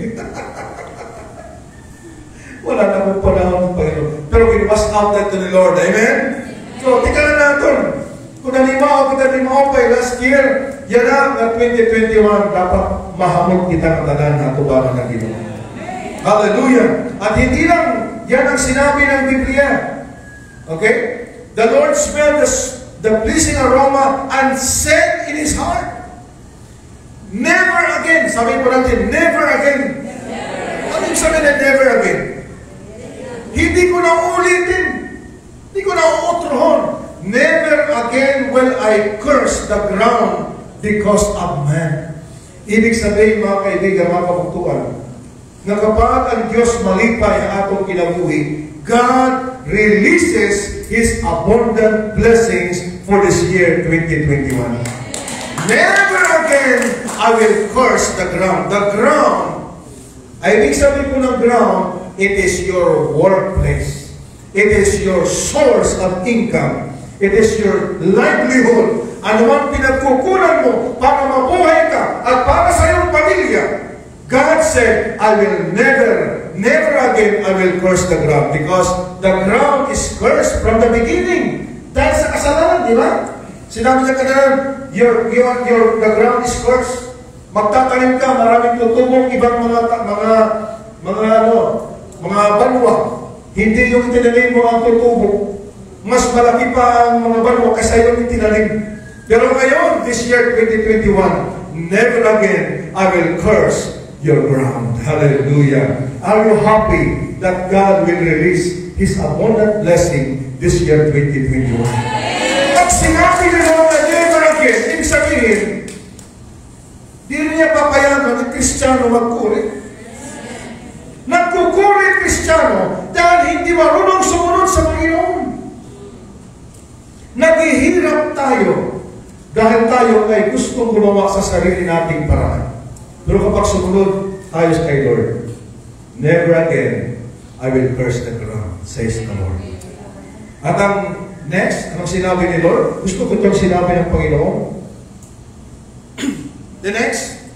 Speaker 1: Wala na akong panahon ng Panginoon. Pero we must out that to the Lord. Amen? So, tika na natin. Kung nalimahaw kita nalimahaw pa last year, yan na, na twenty twenty-one, dapat mahamog kita ang tanan na tubaran ng Ginoo. Hallelujah! At hindi lang yan ang sinabi ng Biblia. Okay? The Lord smelled the, the pleasing aroma and said in His heart, never again. Sabi po natin, never again. Ano yung sabi na never again? Hindi ko na ulitin. Hindi ko na uutrohon. Never again will I curse the ground because of man. Ibig sabihin, mga kaibigan, mga kapagtuan, na kapag ang Diyos malipay ang atong kinabuhi, God releases His abundant blessings for this year twenty twenty-one. Never again I will curse the ground. The ground, ay ibig sabihin ko ng ground, it is your workplace. It is your source of income. It is your livelihood. Ano man pinagkukunan mo para mabuhay ka at para sa iyong pamilya, God said, I will never, never again again I will curse the ground because the ground is cursed from the beginning. Dahil sa kasalanan, di ba? Sinabi niya kanina, your, your, your, the ground is cursed. Magtatanim ka, maraming tutubong ibang mga, mga, mga, ano, mga banwa. Hindi yung itinanim mo ang tutubo. Mas malaki pa ang mga banwa kasi yung itinanim. Pero ngayon, this year twenty twenty-one, never again I will curse your ground. Hallelujah. Are you happy that God will release His abundant blessing this year twenty twenty-one? Pag sinabi niya naman na never again, ibig sabihin, di niya papayagan ng Kristiyano magkuri. Nagkukuri Kristiyano dahil hindi marunong sumunod sa Panginoon. Naghihirap tayo dahil tayo ay gustong gumawa sa sarili nating paraan. Pero kapag sumunod tayo kay Lord, never again I will curse the ground, says the Lord. At ang next, anong sinabi ni Lord? Gusto ko itong sinabi ng Panginoon. The next,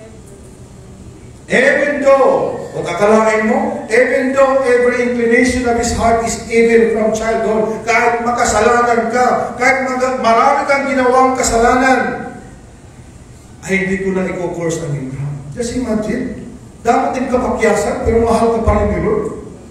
Speaker 1: even though, o kakalain mo, even though every inclination of his heart is evil from childhood, kahit makasalanan ka, kahit marami kang ginawang kasalanan, ay hindi ko na i-curse ang iyong ground. Just imagine, dapat din kapakyasan, pero mahal ka pa rin ni Lord.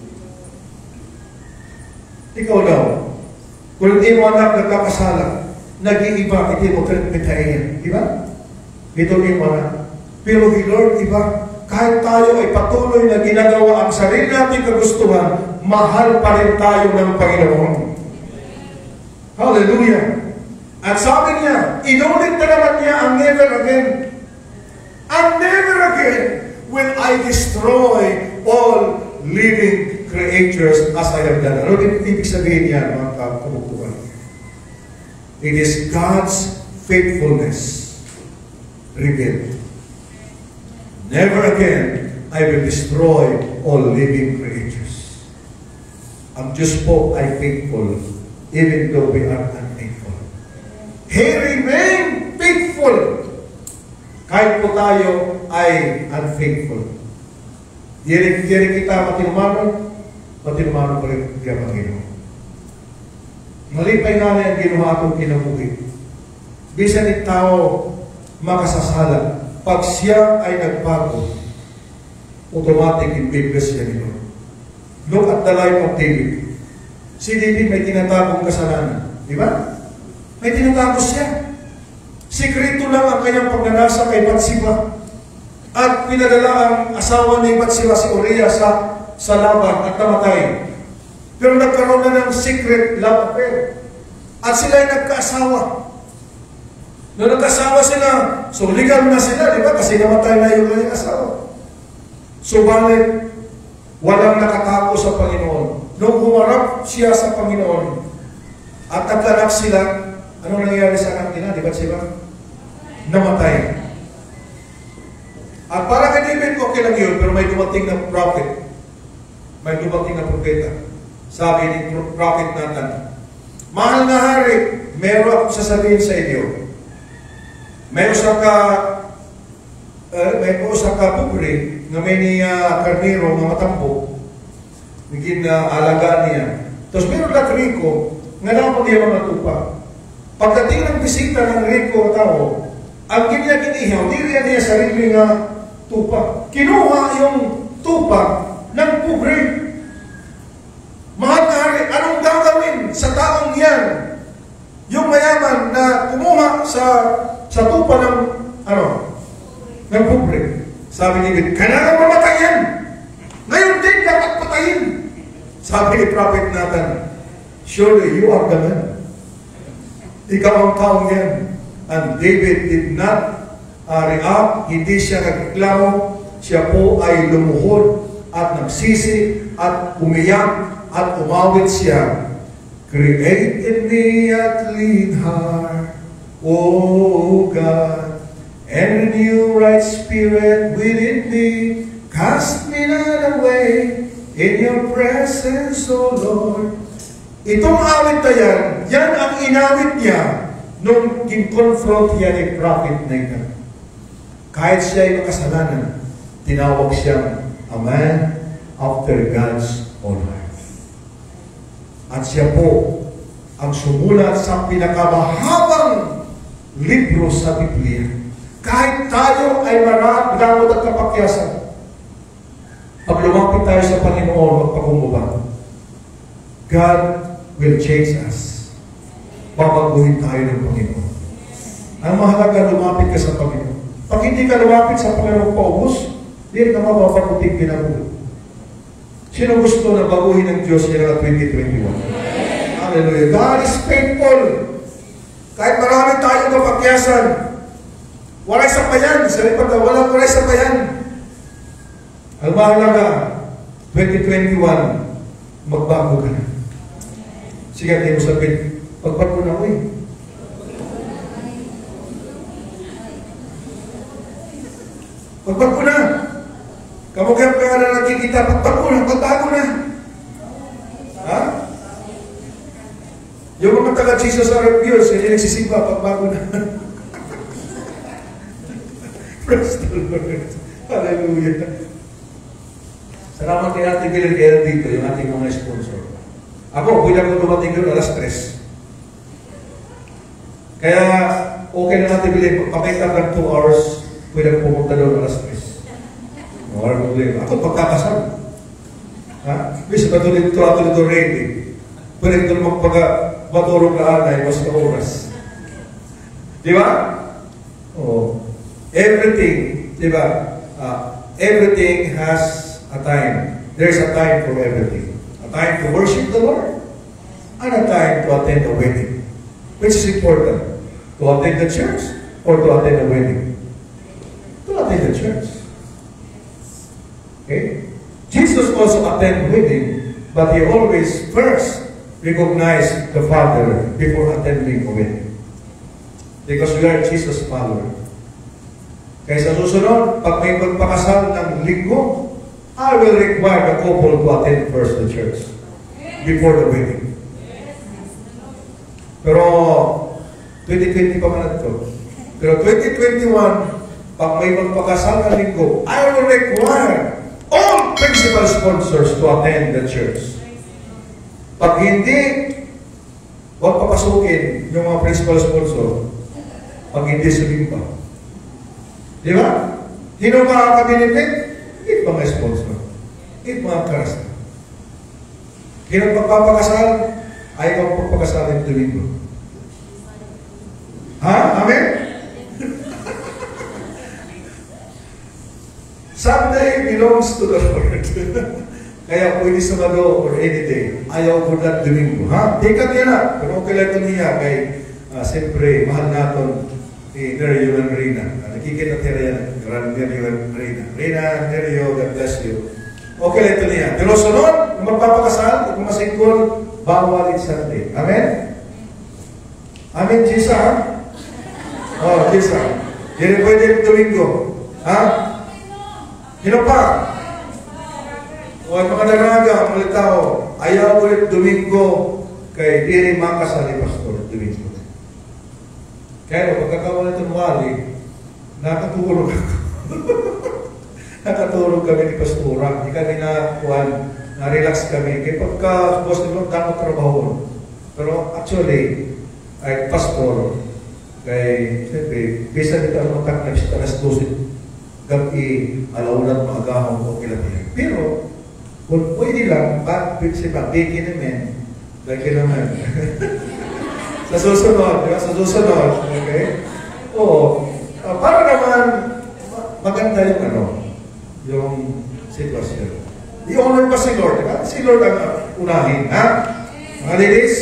Speaker 1: Ikaw daw, kung hindi mo anak nagkakasala, nag-iiba, hindi mo kaya. Di ba? Ito yung anak. Pero ni Lord, iba, kahit tayo ay patuloy na ginagawa ang sarili nating kagustuhan, mahal pa rin tayo ng Panginoon. Hallelujah! At sabi niya, inulit na naman niya ang never again. And never again will I destroy all living creatures as I have done. Ano din ibig sabihin niya, mga kabuktukan? It is God's faithfulness revealed. Never again I will destroy all living creatures. Ang Diyos po ay faithful, even though we are unfaithful. He remain faithful. Kahit po tayo ay unfaithful. Diri, diri kita matinumano, matinumano pa rin kaya Panginoon. Malipay nga na yung ginawa atong kinabuhi. Bisan ni tao makasasala, pag siya ay nagbago, automatic i-bless siya ni Lord. Look at the life of David. Si David may tinatagong kasalanan. Di ba? May tinatago siya. Sikreto lang ang kanyang pagnanasa kay Bathsheba. At pinadala ang asawa ni Bathsheba si Uriah sa, sa laban at namatay. Pero nagkaroon na ng secret love affair. At sila ay nagkaasawa. Nung nagkasawa sila, so legal na sila, di ba? Kasi namatay na yung kanyang asawa. Subalit, walang nakatako sa Panginoon. Nung humarap siya sa Panginoon, at nagkanak sila, anong nangyayari sa anak nila? Di ba sila? Namatay. At para kay David, okay lang yun, pero may dumating na prophet. May dumating na propeta. Sabi ni prophet Nathan, mahal na hari, meron akong sasabihin sa inyo. May usa ka uh, may usa ka pugri nga may niya karnero nga matambo naging uh, alaga niya. Tapos meron lang Rico nga dapat niya mga tupa. Pagdating ng bisita ng Rico tao, ang kanya ginihaw, di rin niya sarili nga tupa. Kinuha yung tupa ng pugri. Mahal na hari, anong gagawin sa taong yan? Yung mayaman na kumuha sa sa tupa ng, ano, ng pugri. Sabi ni David, kailangan mamatayin. Ngayon din dapat patayin. Sabi ni Prophet Nathan, surely you are the man. Ikaw ang taong yan. And David did not uh, react, hindi siya nagreklamo, siya po ay lumuhod at nagsisi at umiyak at umawit siya. Create in me a clean heart, O God, and renew right spirit within me. Cast me not away in your presence, O Lord. Itong awit na yan, yan ang inawit niya nung kin-confront niya ni Prophet Nathan. Kahit siya ay makasalanan, tinawag siyang a man after God's own heart. At siya po ang sumulat sa pinakamahabang libro sa Biblia. Kahit tayo ay maramot at kapakyasan, pag lumapit tayo sa Panginoon, magpakumbaba, God will change us. Babaguhin tayo ng Panginoon. Ang mahalaga, lumapit ka sa Panginoon. Pag hindi ka lumapit sa Panginoon paubos, hindi ka mababaguting pinaguhin. Sino gusto na baguhin ng Diyos yan na twenty twenty-one? Hallelujah. God is faithful. Kahit marami tayong kapakyasan, walay sabayan. Sa lipat na walang walay sabayan. Ang mahalaga, twenty twenty-one, magbago ka na. Sige, tayo mo sabihin, magbago na ako eh. Magbago na. Kamukha ka na nakikita, magbago na, magbago na. Ha? Yung mga taga-Jesus are refused, hindi nagsisimba, magbago na. Praise the Lord. Hallelujah. Salamat kay Ate Bill kaya dito, yung ating mga sponsor. Ako, pwede ako dumating doon alas tres. Kaya, okay na Ate Bill, pag-make up ng two hours, pwede ako pumunta doon alas tres. Walang problema. Ako, pagkakasal. Ha? Bisa ba ito dito ato dito ready? Pwede ito magpag-maturong na anay, mas na oras. Di ba? Oh. Everything, di ba? Uh, everything has a time. There's a time for everything. A time to worship the Lord and a time to attend a wedding. Which is important? To attend the church or to attend a wedding? To attend the church. Okay? Jesus also attended wedding, but he always first recognized the Father before attending a wedding. Because we are Jesus' follower. Kaya sa susunod, pag may magpakasal ng linggo, I will require the couple to attend first the church before the wedding. Pero twenty twenty pa man ito. Pero twenty twenty-one, pag may magpakasal ng linggo, I will require all principal sponsors to attend the church. Pag hindi, huwag papasukin yung mga principal sponsor pag hindi sumimpa. Di ba? Sino makakabilipit? It mga sponsor. It mga karasta. Kaya pagpapakasal, ayaw kang pagpakasal ng Domingo. Ha? Amen? Sunday belongs to the Lord. Kaya pwede sa Sabado or any day, ayaw ko na Domingo. Ha? Tika niya na. Pero okay lang ito niya kay uh, siyempre, mahal natin ni Nerio and Rina. Nakikita natin yan, Nerio and Rina. Rina, Nerio, God bless you. Okay lang ito niya. Pero sunod, kung magpapakasal, kung masingkol, bawal it Sunday. Amen? Amen, Jisa? Oh, Jisa. Hindi pwede Domingo. Ha? Sino pa? O ay mga daraga, mga tao, ayaw ulit Domingo kay diri makasal ni Pastor Domingo. Kaya pagkakawa nito wali, nakatulog ako. Nakatulog kami ni Pastora. Hindi kami na, kuhan, na-relax kami. Kaya pagka, boss nito, dapat trabaho. Pero actually, ay Pastor, kay, siyempre, bisa nito ang matak na siya, alas dosis, gabi, alaunan, maagahon, o kilatihan. Pero, kung pwede lang, ba't si Bakiki naman, Bakiki naman. Sa susunod, di ba? Sa susunod, okay? Oo. Uh, para naman, maganda yung ano, yung sitwasyon. I-honor pa si Lord, di ba? Si Lord ang uh, unahin, ha? Mga ladies?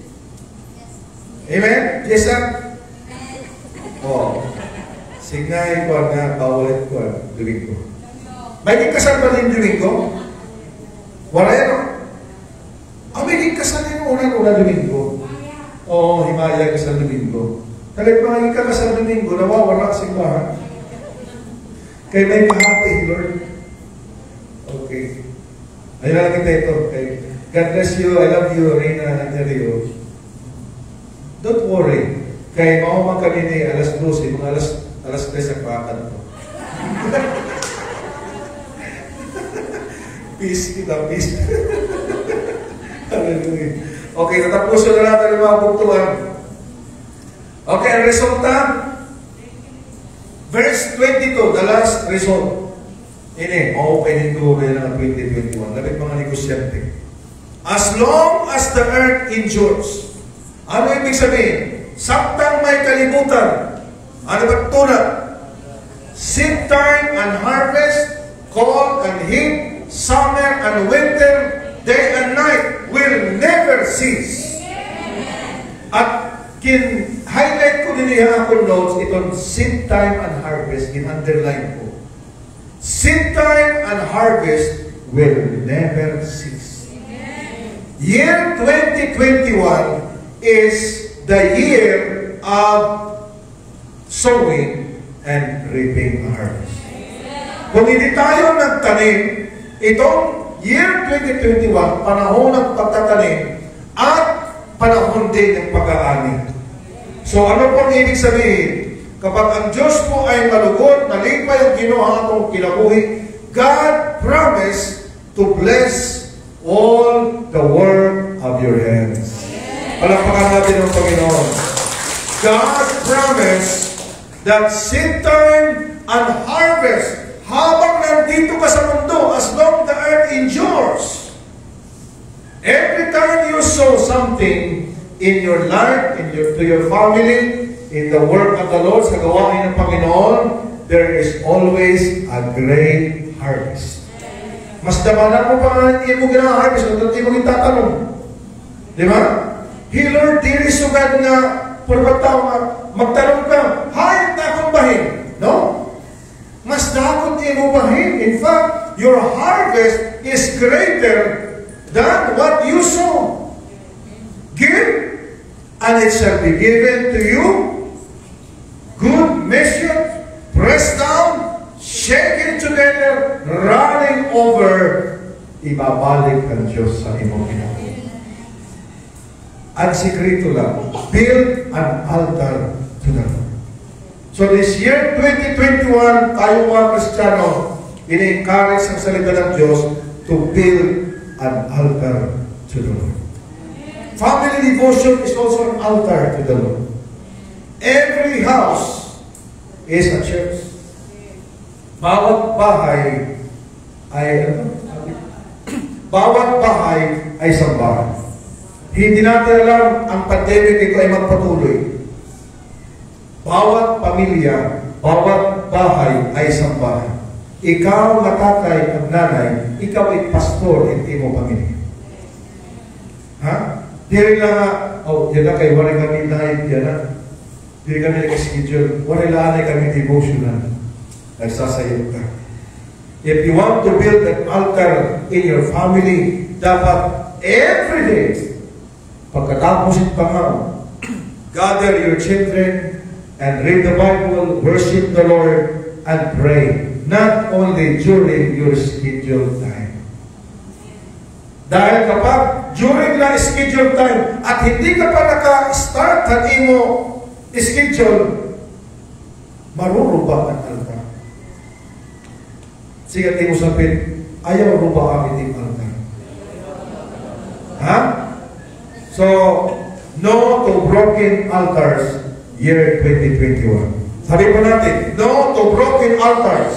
Speaker 1: Amen? Yes, sir? Oo. Signay ko na bawal ko Domingo. May kasal ba din Domingo? Wala yan, no? Ah, may kasal din unang-unang Domingo. Oo, himaya kasal Domingo. Talit mga ikakasal Domingo, nawawala sa simbahan. Kaya may kahati, Lord. Okay. Ayun na lang kita ito. Okay. God bless you. I love you, Reina and Nerio. Don't worry. Kaya maumang kami ni alas dose, mga alas alas tres ang pakan ko. Peace, kita peace. Hallelujah. Okay, natapuso na natin yung mga buktuan. Okay, ang resulta, verse twenty-two, the last result. Ini, okay nito rin ang twenty twenty-one. Lapit mga negosyante. As long as the earth endures. Ano ibig sabihin? Saktang may kalibutan. Ano ba tunat? Seed time and harvest, cold and heat, summer and winter, day and night will never cease. At kin-highlight ko din yung akong notes, itong seed time and harvest, in-underline ko. Seed time and harvest will never cease. Year twenty twenty-one is the year of sowing and reaping a harvest. Kung hindi tayo nagtanim, itong year twenty twenty-one, panahon ng pagtatanim at panahon din ng pag-aani. So ano pong ibig sabihin? Kapag ang Diyos po ay malugod, nalipay ang ginawa atong kilabuhi, God promised to bless all the work of your hands. Palakpakan natin ang Panginoon. God promised that seed time and harvest, habang nandito ka sa mundo, as long the earth endures, every time you sow something in your life, in your, to your family, in the work of the Lord, sa gawain ng Panginoon, there is always a great harvest. Mas damanan mo pa nga hindi mo gina-harvest, kung hindi mo itatanong. Di ba? He Lord, diri sugad nga, purbatao nga, magtanong ka, hayat na akong bahin. No? Mas dakot di mo bahin. In fact, your harvest is greater than what you sow. Give, and it shall be given to you. Good measure, pressed down, shaken together, running over, ibabalik ang Diyos sa imong ginagawa. Ang sikreto lang, build an altar to the Lord. So this year, twenty twenty-one, tayo mga Kristiyano, ini-encourage ang salita ng Diyos to build an altar to the Lord. Family devotion is also an altar to the Lord. Every house is a church. Bawat bahay ay ano? Bawat bahay ay sambahan. Hindi natin alam ang pandemic ito ay magpatuloy. Bawat pamilya, bawat bahay ay sambahan. Ikaw na tatay at nanay, ikaw ay pastor, hindi mo pamilya. Ha? Di rin lang nga, oh, yan na kayo, wala kami night, yan na. Di rin kami nag-schedule, wala lang kami devotional. Nagsasayaw ka. If you want to build an altar in your family, dapat every day, pagkatapos ng pangaw, gather your children and read the Bible, worship the Lord, and pray. Not only during your scheduled time. Dahil kapag during na scheduled time at hindi ka pa naka-start ang imo schedule, maruruba ang altar. Sige, tingin mo sabihin, ayaw ruba ang iting altar. Ha? So, no to broken altars year twenty twenty-one. Sabi po natin, no to broken altars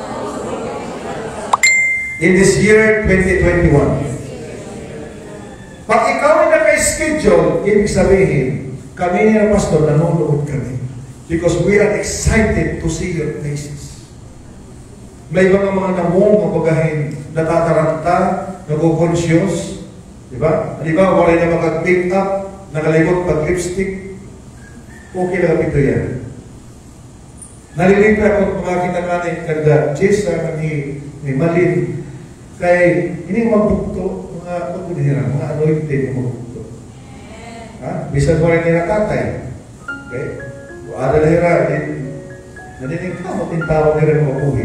Speaker 1: in this year twenty twenty-one. Pag ikaw ay naka-schedule, ibig sabihin, kami ni na pastor, nanonood kami. Because we are excited to see your faces. May mga mga namong mabagahin, natataranta, nag-conscious, di ba? Di ba, wala na mag-make up, nakalimot pag-lipstick, okay lang ito yan. Nalilipra ako pumakita natin kanda Jessa ni, ni Malin, kay hindi magbukto, mga pagkudihiran, mga anointed na magbukto. Ha? Bisan mo rin nila tatay. Okay? Buada na hira, naninig ka, matintawag na rin mabuhi.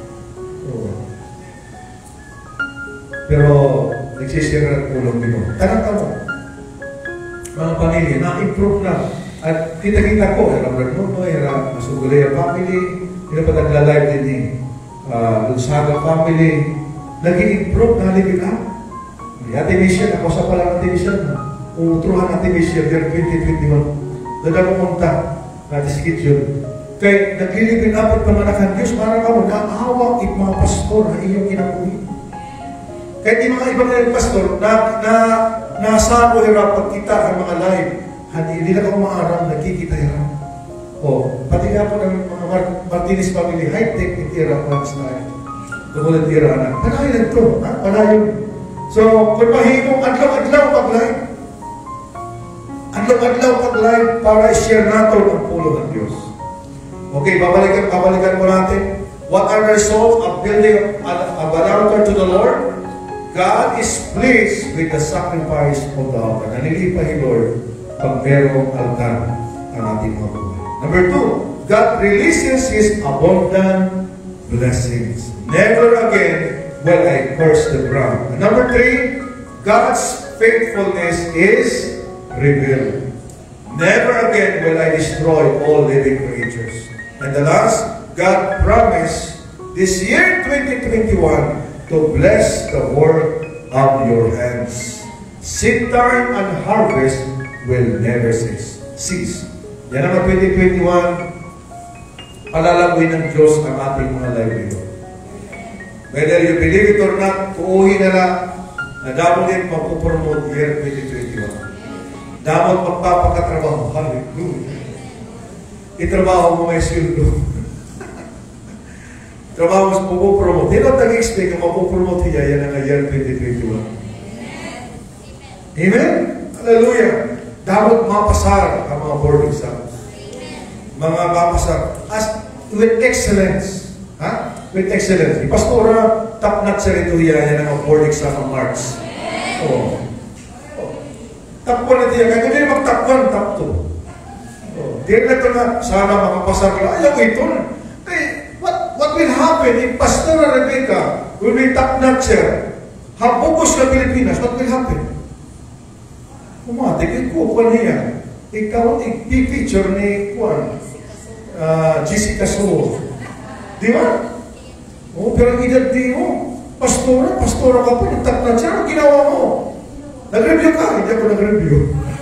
Speaker 1: Pero, nagsisira ng ulong dito. Tanong-tanong, mga pamilya, na-improve na. At kita-kita ko, hirap na nuno, hirap masugulay ang family, hirap na nagla-live din ni uh, Lusaga family. nag-i-improve, nalibig ka. Ate Michelle, ako sa pala Ate Michelle, utruhan Ate Michelle, year twenty twenty-one. Dada pumunta, natin schedule. Kaya naglilibing up at pamanakan Diyos, parang ako, naaawa it mga pastor na iyong kinabuhi. Kaya di mga ibang ng pastor, na, na, nasa ko hirap pagkita ang mga live. Hindi lang ako maaram, nakikita hirap. O, pati nga po ng mga Martinez family, high-tech, itira, once na ito. Tungkol itira na. Panahin lang ito, ha? Panahin. So, kung mahimong adlaw-adlaw pag-live, adlaw-adlaw pag-live para i-share nato ang pulo ng Diyos. Okay, babalikan, babalikan mo natin. What are the results of building an altar to the Lord? God is pleased with the sacrifice of the altar. Nanilipahin, Lord, pag merong altar ang ating mga buhay. Number two, God releases His abundant blessings. Never again will I curse the ground. And number three, God's faithfulness is revealed. Never again will I destroy all living creatures. And the last, God promised this year twenty twenty-one to bless the work of your hands. Seed time and harvest will never cease. cease. Yan ang twenty twenty-one, palalaguin ng Diyos ang ating mga livelihood. Whether you believe it or not, kuuhin na lang na dapat din mapupromote year twenty twenty-one. Dapat magpapakatrabaho. Hallelujah. Itrabaho mo may sildo. Trabaho mo mapupromote. Hindi lang nag-expect na mapupromote niya yan ang year twenty twenty-one. Amen? Hallelujah. Dapat mapasar ang mga board exams. Mga mapasar. As, with excellence. Ha? With excellence. Pastora, top-notch sa rito yan ang board exam ng March. Oo. Top one na diyan. Kaya hindi mag-top one, top two. Oh, di na ito na, sana makapasar ka. Ayaw ito na. Eh, what, what will happen if Pastor Rebecca will be top-notcher? Habugos na Pilipinas, what will happen? Umatik, ikukuha niya. Ikaw, i-picture ni Juan, uh, Jessica Soho. Di ba? Oh, pero edad di mo. Pastora, pastora ka pa, nag-top-notcher, ano ginawa mo? Nag-review ka, hindi ako nag-review.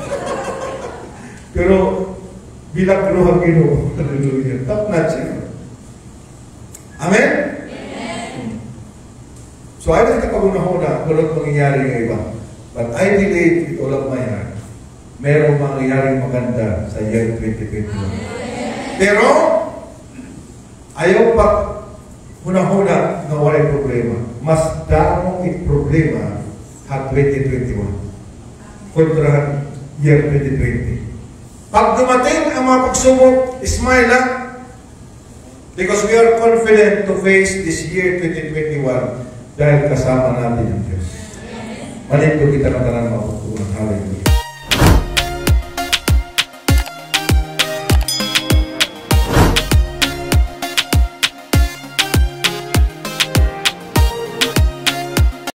Speaker 1: Pero, bilang Luhang Ginoo. Hallelujah. Top-notcher. Amen? Amen. So, ayaw na kapag-unahuna, kulot mangyayari ng iba. But I believe with all of my heart, merong mangyayaring maganda sa year twenty twenty-one. Pero, ayaw pa huna-huna na walay problema. Mas damong i-problema ha twenty twenty-one. Kontrahan year twenty twenty. Pag dumating ang mga pagsubok, smile lang. Because we are confident to face this year twenty twenty-one dahil kasama natin ang Diyos. Manito kita ng tanan maputunan. Hallelujah.